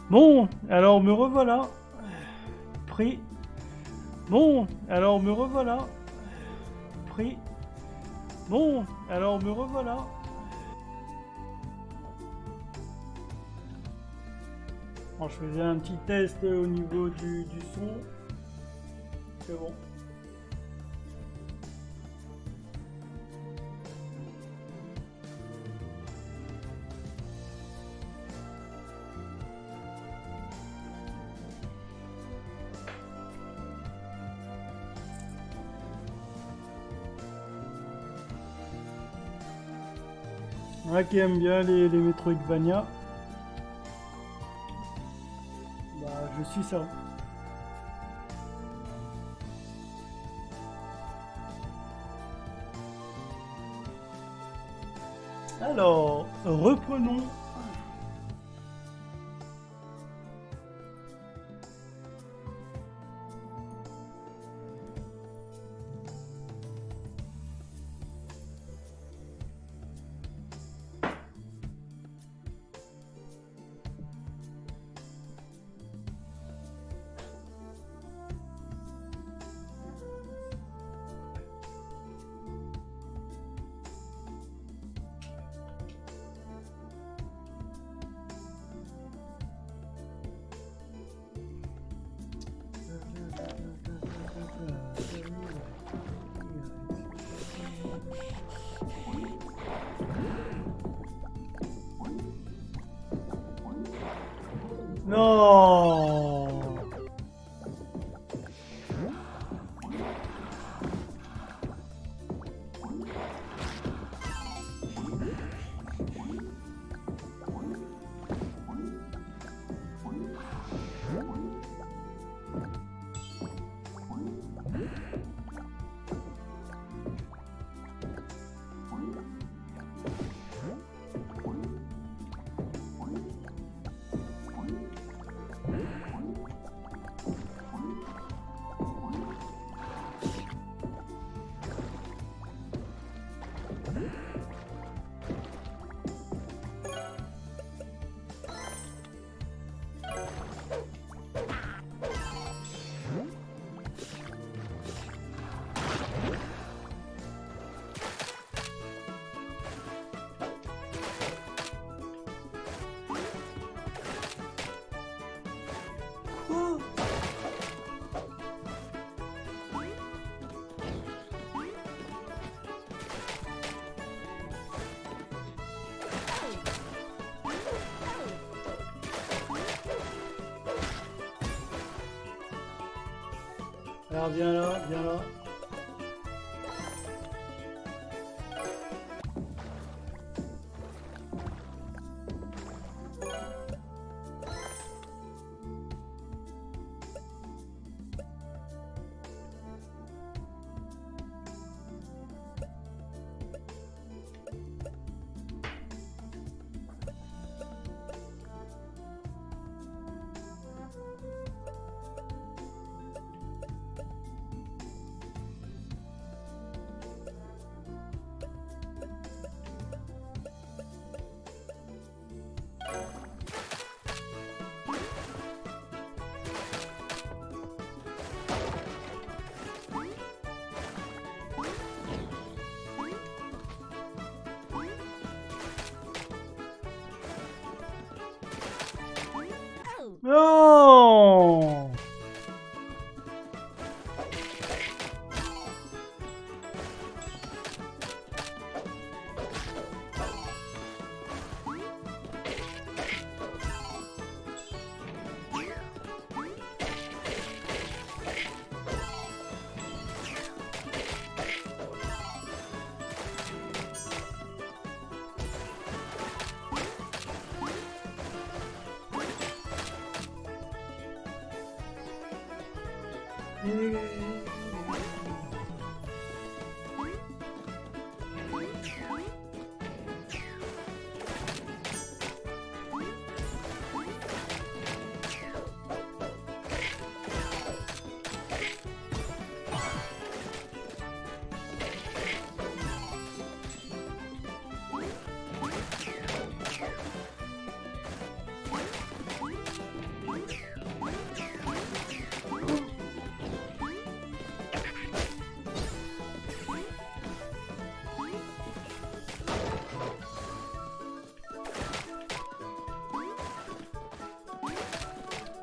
Bon, alors me revoilà. Pris. Bon, alors me revoilà. Pris. Bon, alors me revoilà. Bon, je faisais un petit test au niveau du, du son. C'est bon. Il y en a qui aiment bien les, les Metroidvania. Bah, je suis ça. Alors, reprenons. Non. Alors viens là, viens là. Non.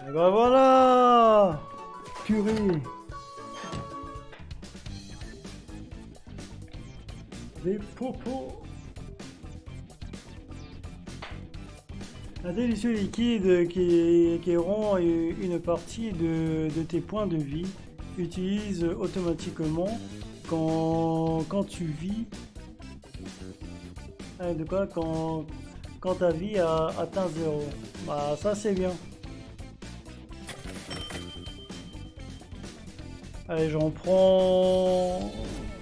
Et bah voilà. Purée. Des popos. Un délicieux liquide qui, qui rend une partie de, de tes points de vie. Utilise automatiquement quand, quand tu vis. Ah, de quoi quand, quand ta vie a atteint zéro. Bah ça c'est bien. Allez, j'en prends.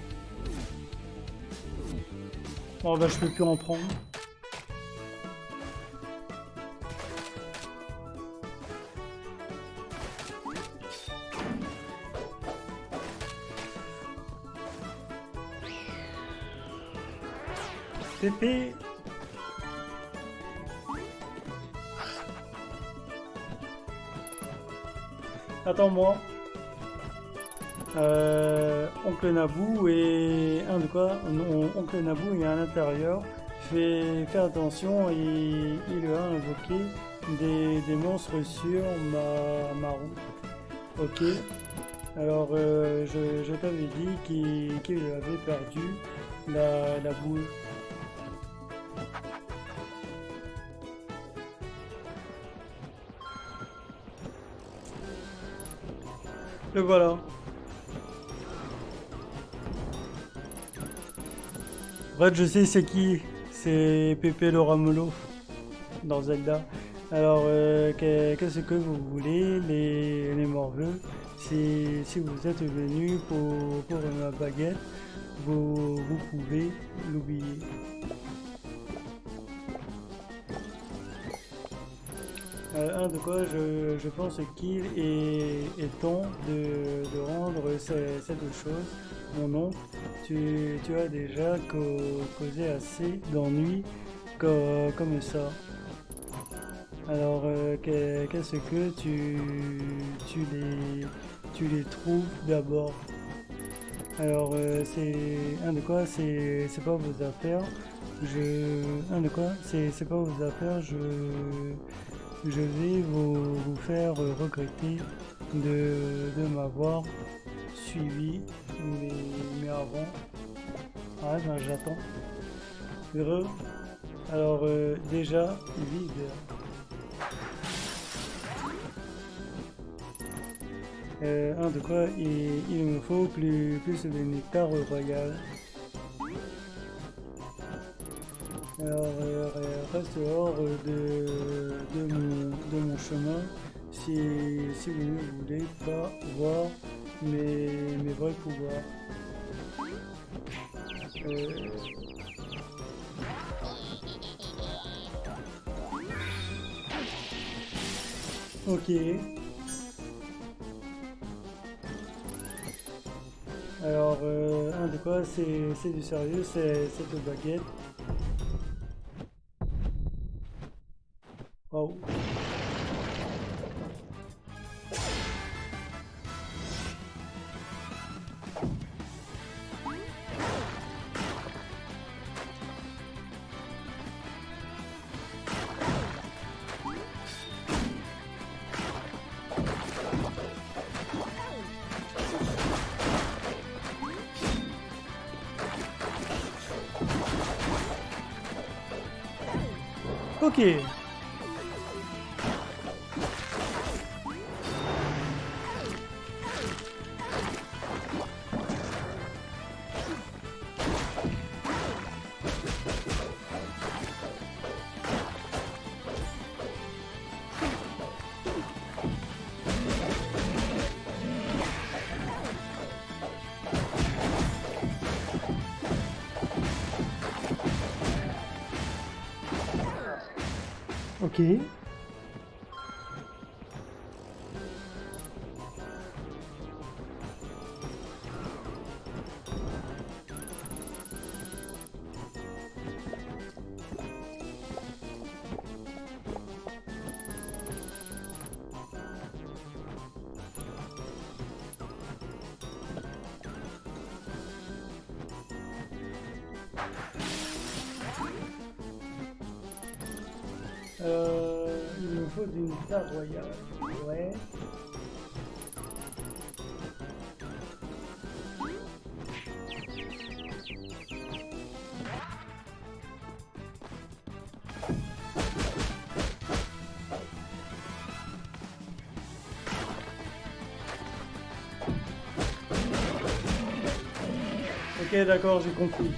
Bon bah je peux plus en prendre. Pépé. Attends-moi. Euh, Oncle Naboo et un de quoi non, Oncle Naboo est à l'intérieur. Fais, fais attention, il, il a invoqué des, des monstres sur ma, ma route. Ok. Alors euh, je, je t'avais dit qu'il qu'il avait perdu la, la boule. Le voilà. En fait, je sais c'est qui. C'est Pépé le Ramolo dans Zelda. Alors, euh, qu'est-ce que vous voulez, les, les morveux? Si, si vous êtes venus pour, pour ma baguette, vous, vous pouvez l'oublier. Euh, un de quoi je, je pense qu'il est, est temps de, de rendre cette, cette chose. Mon oncle, tu, tu as déjà causé assez d'ennuis co, comme ça. Alors, euh, qu'est-ce que tu, tu, les, tu les trouves d'abord? Alors, euh, c'est un de quoi, c'est pas vos affaires. Je, un de quoi, c'est pas vos affaires. Je, je vais vous, vous faire regretter de, de m'avoir suivi, mais, mais avant. Ah, ben j'attends. Heureux. Alors, euh, déjà, vide. Euh, un de quoi il, il me faut plus, plus de nectar royal. Alors euh, reste hors de, de, mon, de mon chemin si, si vous ne voulez pas voir mes, mes vrais pouvoirs. Euh... Ok. Alors, euh, un de quoi, c'est du sérieux, c'est cette baguette. Wow. Ok. Ok. Euh, il me faut une carte royale. Ouais. Ok, d'accord, j'ai compris.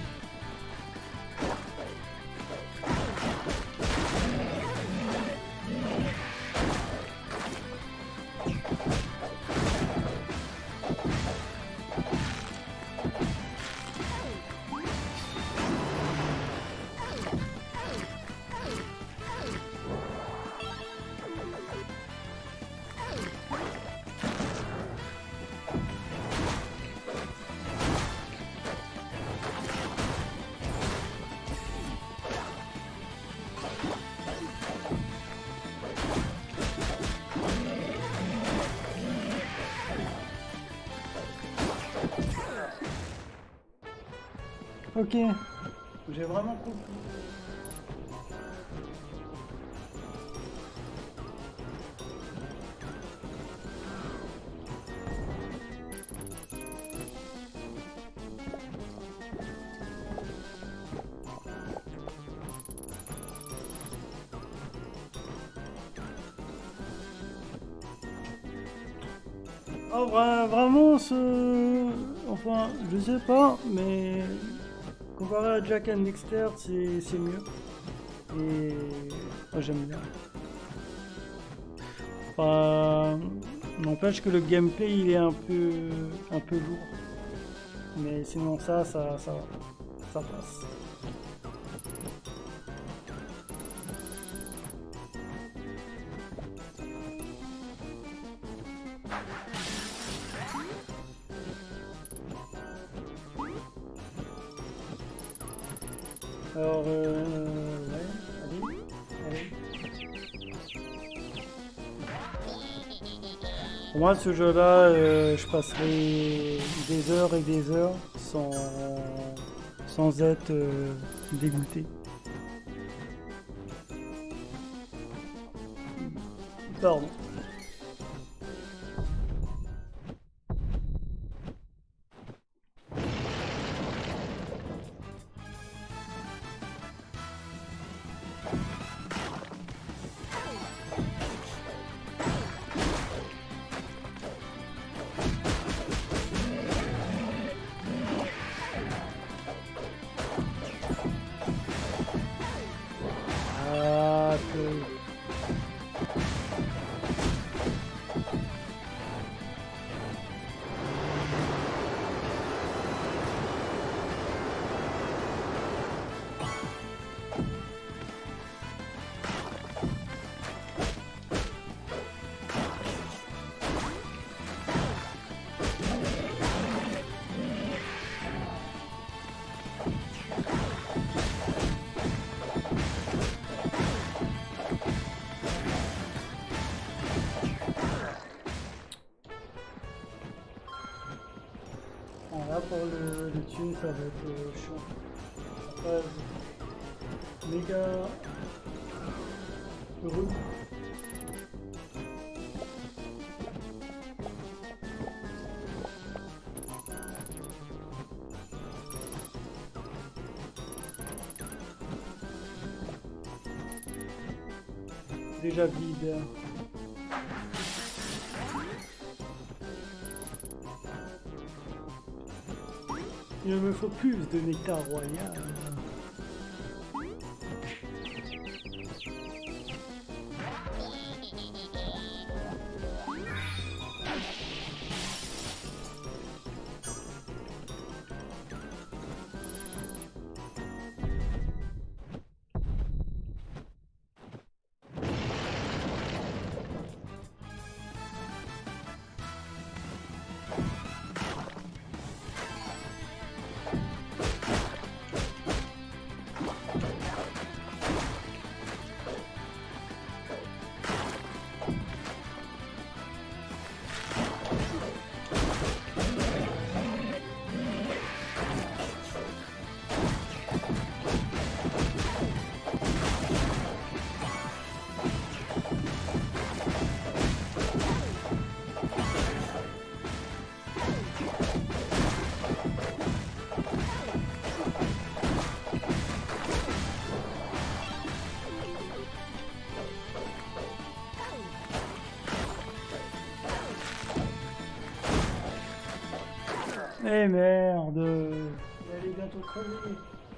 Ok, j'ai vraiment compris. Ah, vra- vraiment, ce... Enfin, je sais pas, mais comparé à Jack and Dexter, c'est c'est mieux. Et moi, j'aime bien. Enfin, n'empêche que le gameplay, il est un peu, un peu lourd. Mais sinon, ça, ça, ça va. Ça passe. Alors, euh, ouais, allez, allez. Pour moi, ce jeu-là, euh, je passerai des heures et des heures sans, sans être euh, dégoûté. Pardon. Ah, que... Bon, là, pour le, le tune, ça va être euh, chaud. Après, méga heureux. Déjà vide. Il me faut plus de nectar royal. Eh merde, il allait bientôt crever.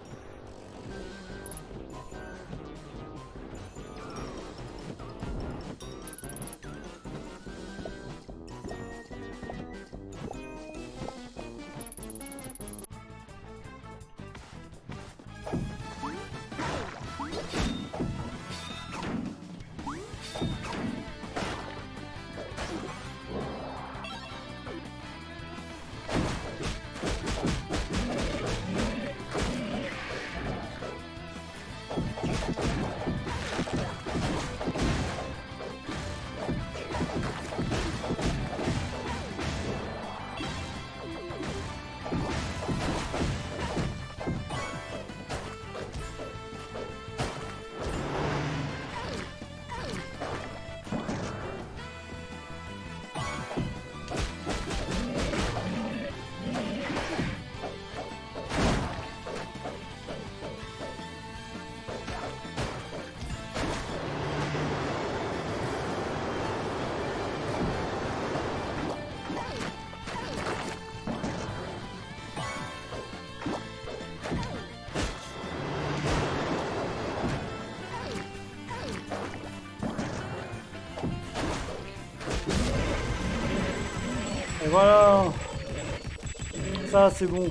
Et voilà, ça c'est bon.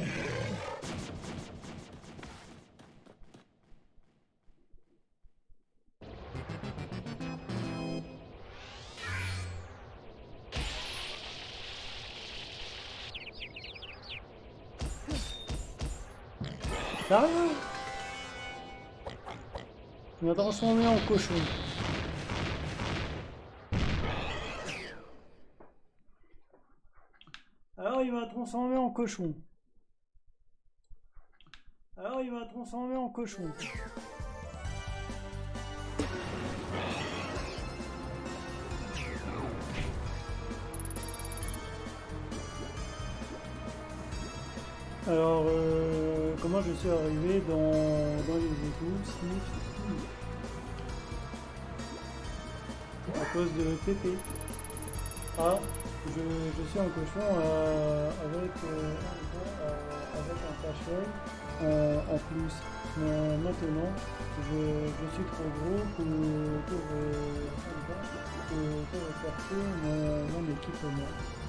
Sérieux? Il m'a transformé en cochon. Alors il m'a transformé en cochon. Alors il m'a transformé en cochon. Alors, euh, comment je suis arrivé dans, dans les égouts, Sniff, à cause de Pépé. Ah, je, je suis un cochon euh, avec, euh, euh, avec un cachet euh, en plus. Mais maintenant, je, je suis trop gros pour, pour, euh, pour, pour porter mon, mon équipement.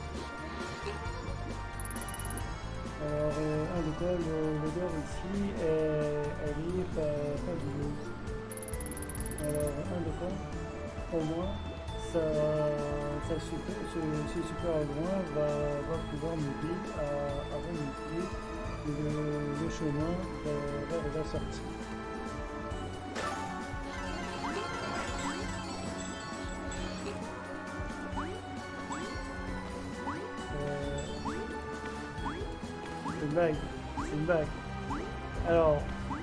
Alors, euh, en tout cas, l'odeur ici, est, elle est fa- fabuleuse. Alors, en tout cas, au moins, ça, ça super, ce, ce super loin va, va pouvoir m'aider à, à remonter le, le chemin vers, vers la sortie. C'est une blague, c'est une blague. Alors,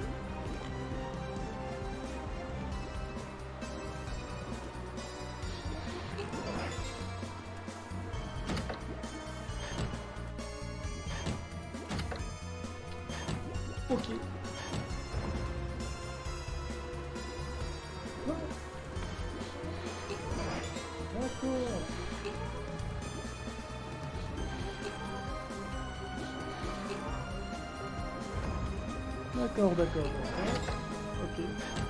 ok. D'accord. D'accord, d'accord, d'accord. Ok.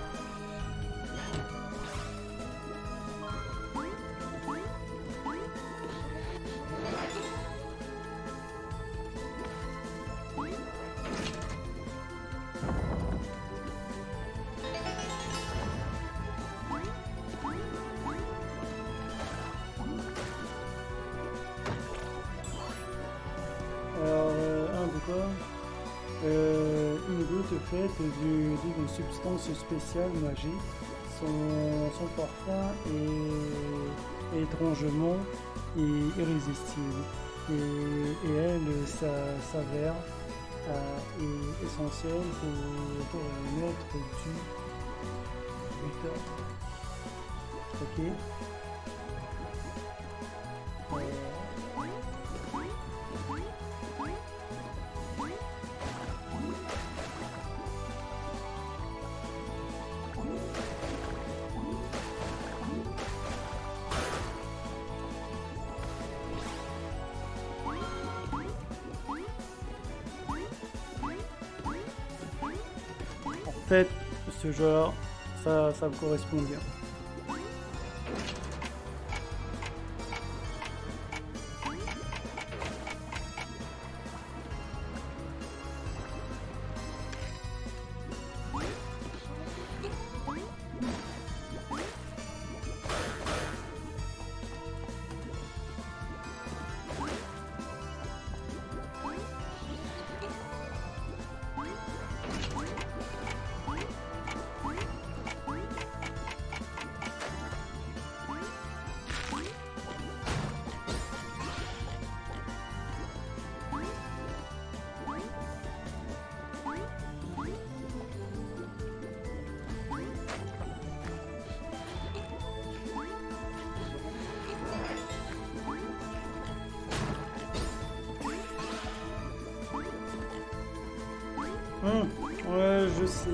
Alors, euh, un de quoi euh, une goutte faite du- d'une substance spéciale magique. Son, son parfum est étrangement et irrésistible. Et, et elle ça- s'avère euh, est essentielle pour, pour émettre du butin. Ok. Euh, fait, ce jeu-là, ça, ça me correspond bien. Hum, ouais, je sais.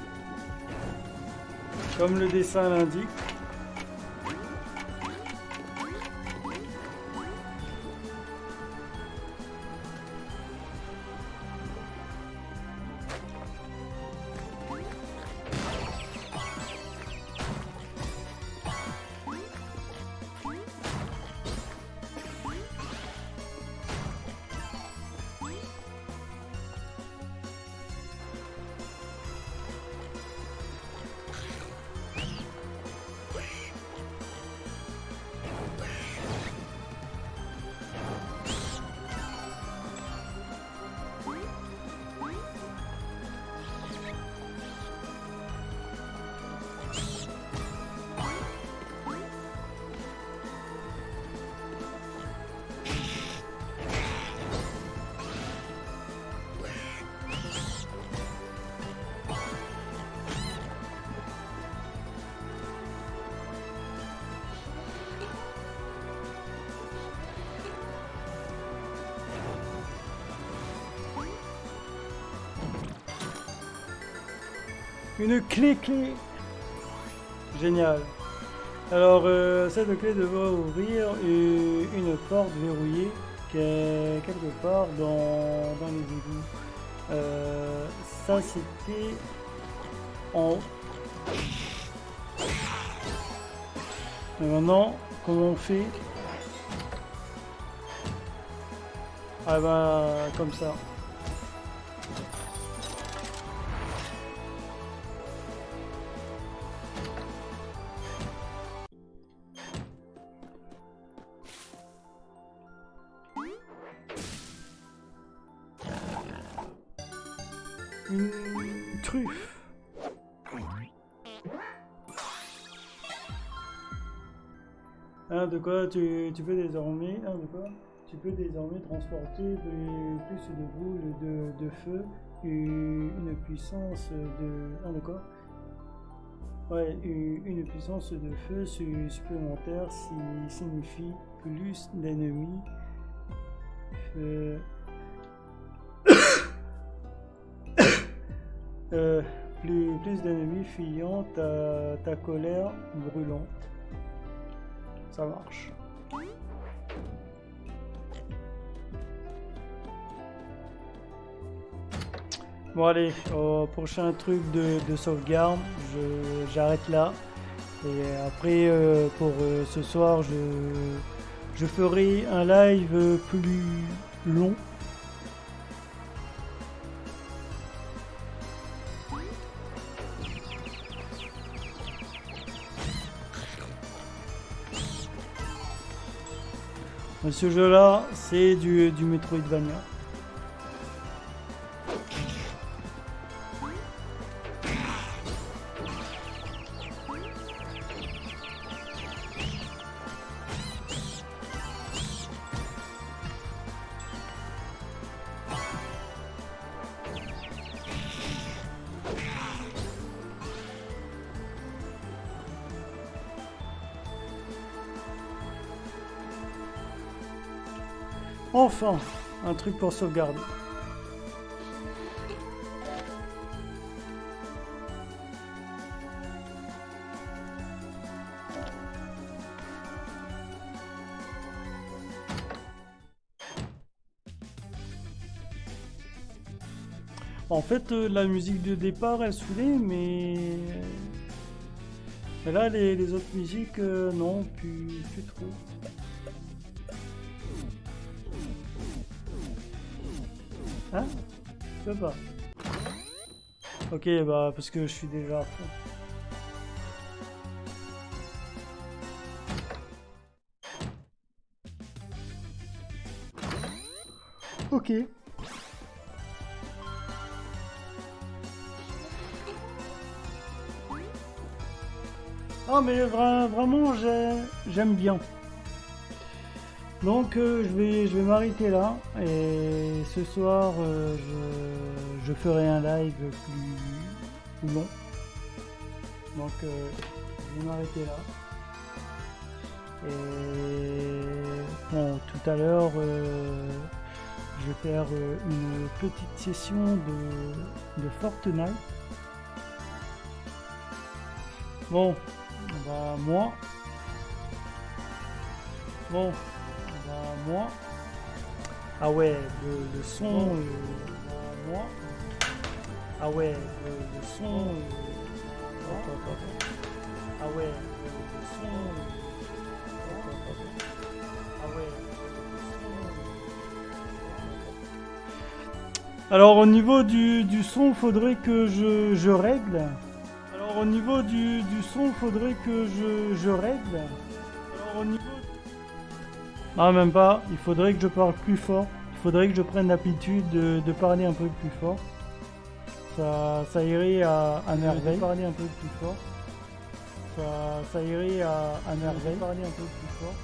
Comme le dessin l'indique. Une clé clé. Génial. Alors, euh, cette clé devra ouvrir une, une porte verrouillée qui est quelque part dans, dans les égouts. Euh, ça, c'était en haut. Et maintenant, comment on fait? Ah ben, comme ça. Une truffe. Hein, de quoi tu, tu peux désormais hein, de quoi tu peux désormais transporter plus, plus de boules de, de feu, une, une puissance de hein, de quoi ouais une, une puissance de feu su- supplémentaire si, signifie plus d'ennemis. Euh, Euh, plus, plus d'ennemis fuyant ta, ta colère brûlante. Ça marche. Bon allez, au prochain truc de, de sauvegarde, je- j'arrête là. Et après, euh, pour euh, ce soir, je, je ferai un live plus long. Ce jeu-là, c'est du, du Metroidvania. Enfin, un truc pour sauvegarder. En fait, euh, la musique de départ, elle saoulait, mais... mais là, les, les autres musiques, euh, non, plus, plus trop. Hein? Je peux pas. Ok, bah, parce que je suis déjà à fond. Ok. Ah mais vra- vraiment j'ai- j'aime bien. Donc euh, je vais je vais m'arrêter là et ce soir euh, je, je ferai un live plus, plus long. Donc euh, je vais m'arrêter là. Et bon, tout à l'heure euh, je vais faire euh, une petite session de, de Fortnite. Bon, bah moi, bon, bah moi, ah ouais, le, le son, euh, bah, moi, ah ouais, le, le son, euh, attends, attends, attends. Ah ouais, le, le son, euh, attends, attends, attends. Ah ouais, le, le son, euh, alors au niveau du, du son, faudrait que je, je règle. Alors au niveau du, du son, faudrait que je, je règle. Alors au niveau... Non, même pas. Il faudrait que je parle plus fort. Il faudrait que je prenne l'habitude de, de parler un peu plus fort. Ça, ça irait à, à merveille. De parler un peu plus fort. Ça, ça irait à, à merveille. De parler un peu plus fort.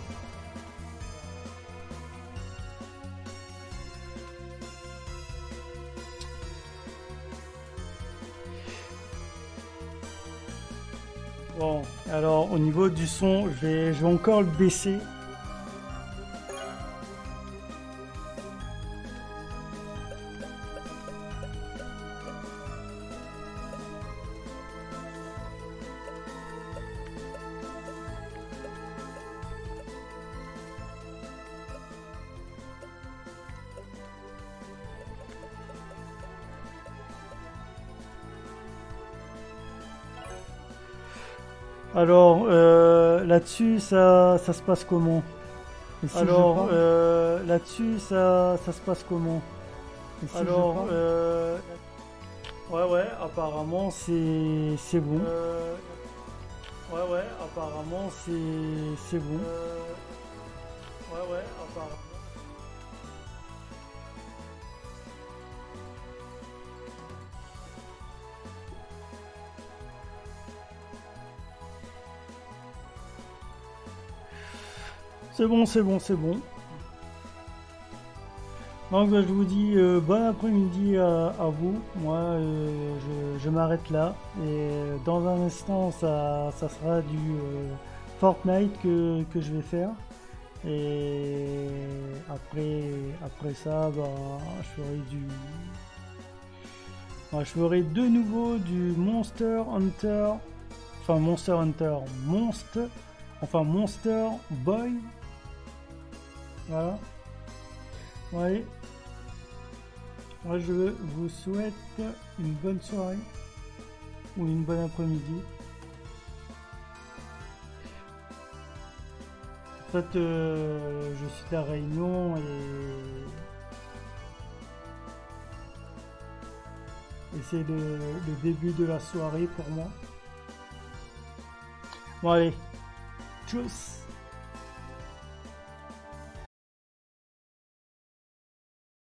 Bon, alors au niveau du son, je vais, je vais encore le baisser. Alors euh, là-dessus, ça, ça se passe comment? Et si Alors euh, là-dessus, ça, ça se passe comment? Et si Alors euh, ouais ouais, apparemment c'est c'est bon. Euh, ouais ouais, apparemment c'est c'est bon. Euh, ouais ouais, apparemment. C'est bon, c'est bon, c'est bon. Donc bah, je vous dis euh, bon après-midi à, à vous. Moi euh, je, je m'arrête là. Et dans un instant ça, ça sera du euh, Fortnite que, que je vais faire. Et après, après ça bah, je ferai du. Bah, je ferai de nouveau du Monster Hunter. Enfin Monster Hunter Monster. Enfin Monster Boy. Voilà. Ouais. Moi je vous souhaite une bonne soirée ou une bonne après-midi. En fait euh, je suis à Réunion et, et c'est le, le début de la soirée pour moi. Bon allez, tchuss.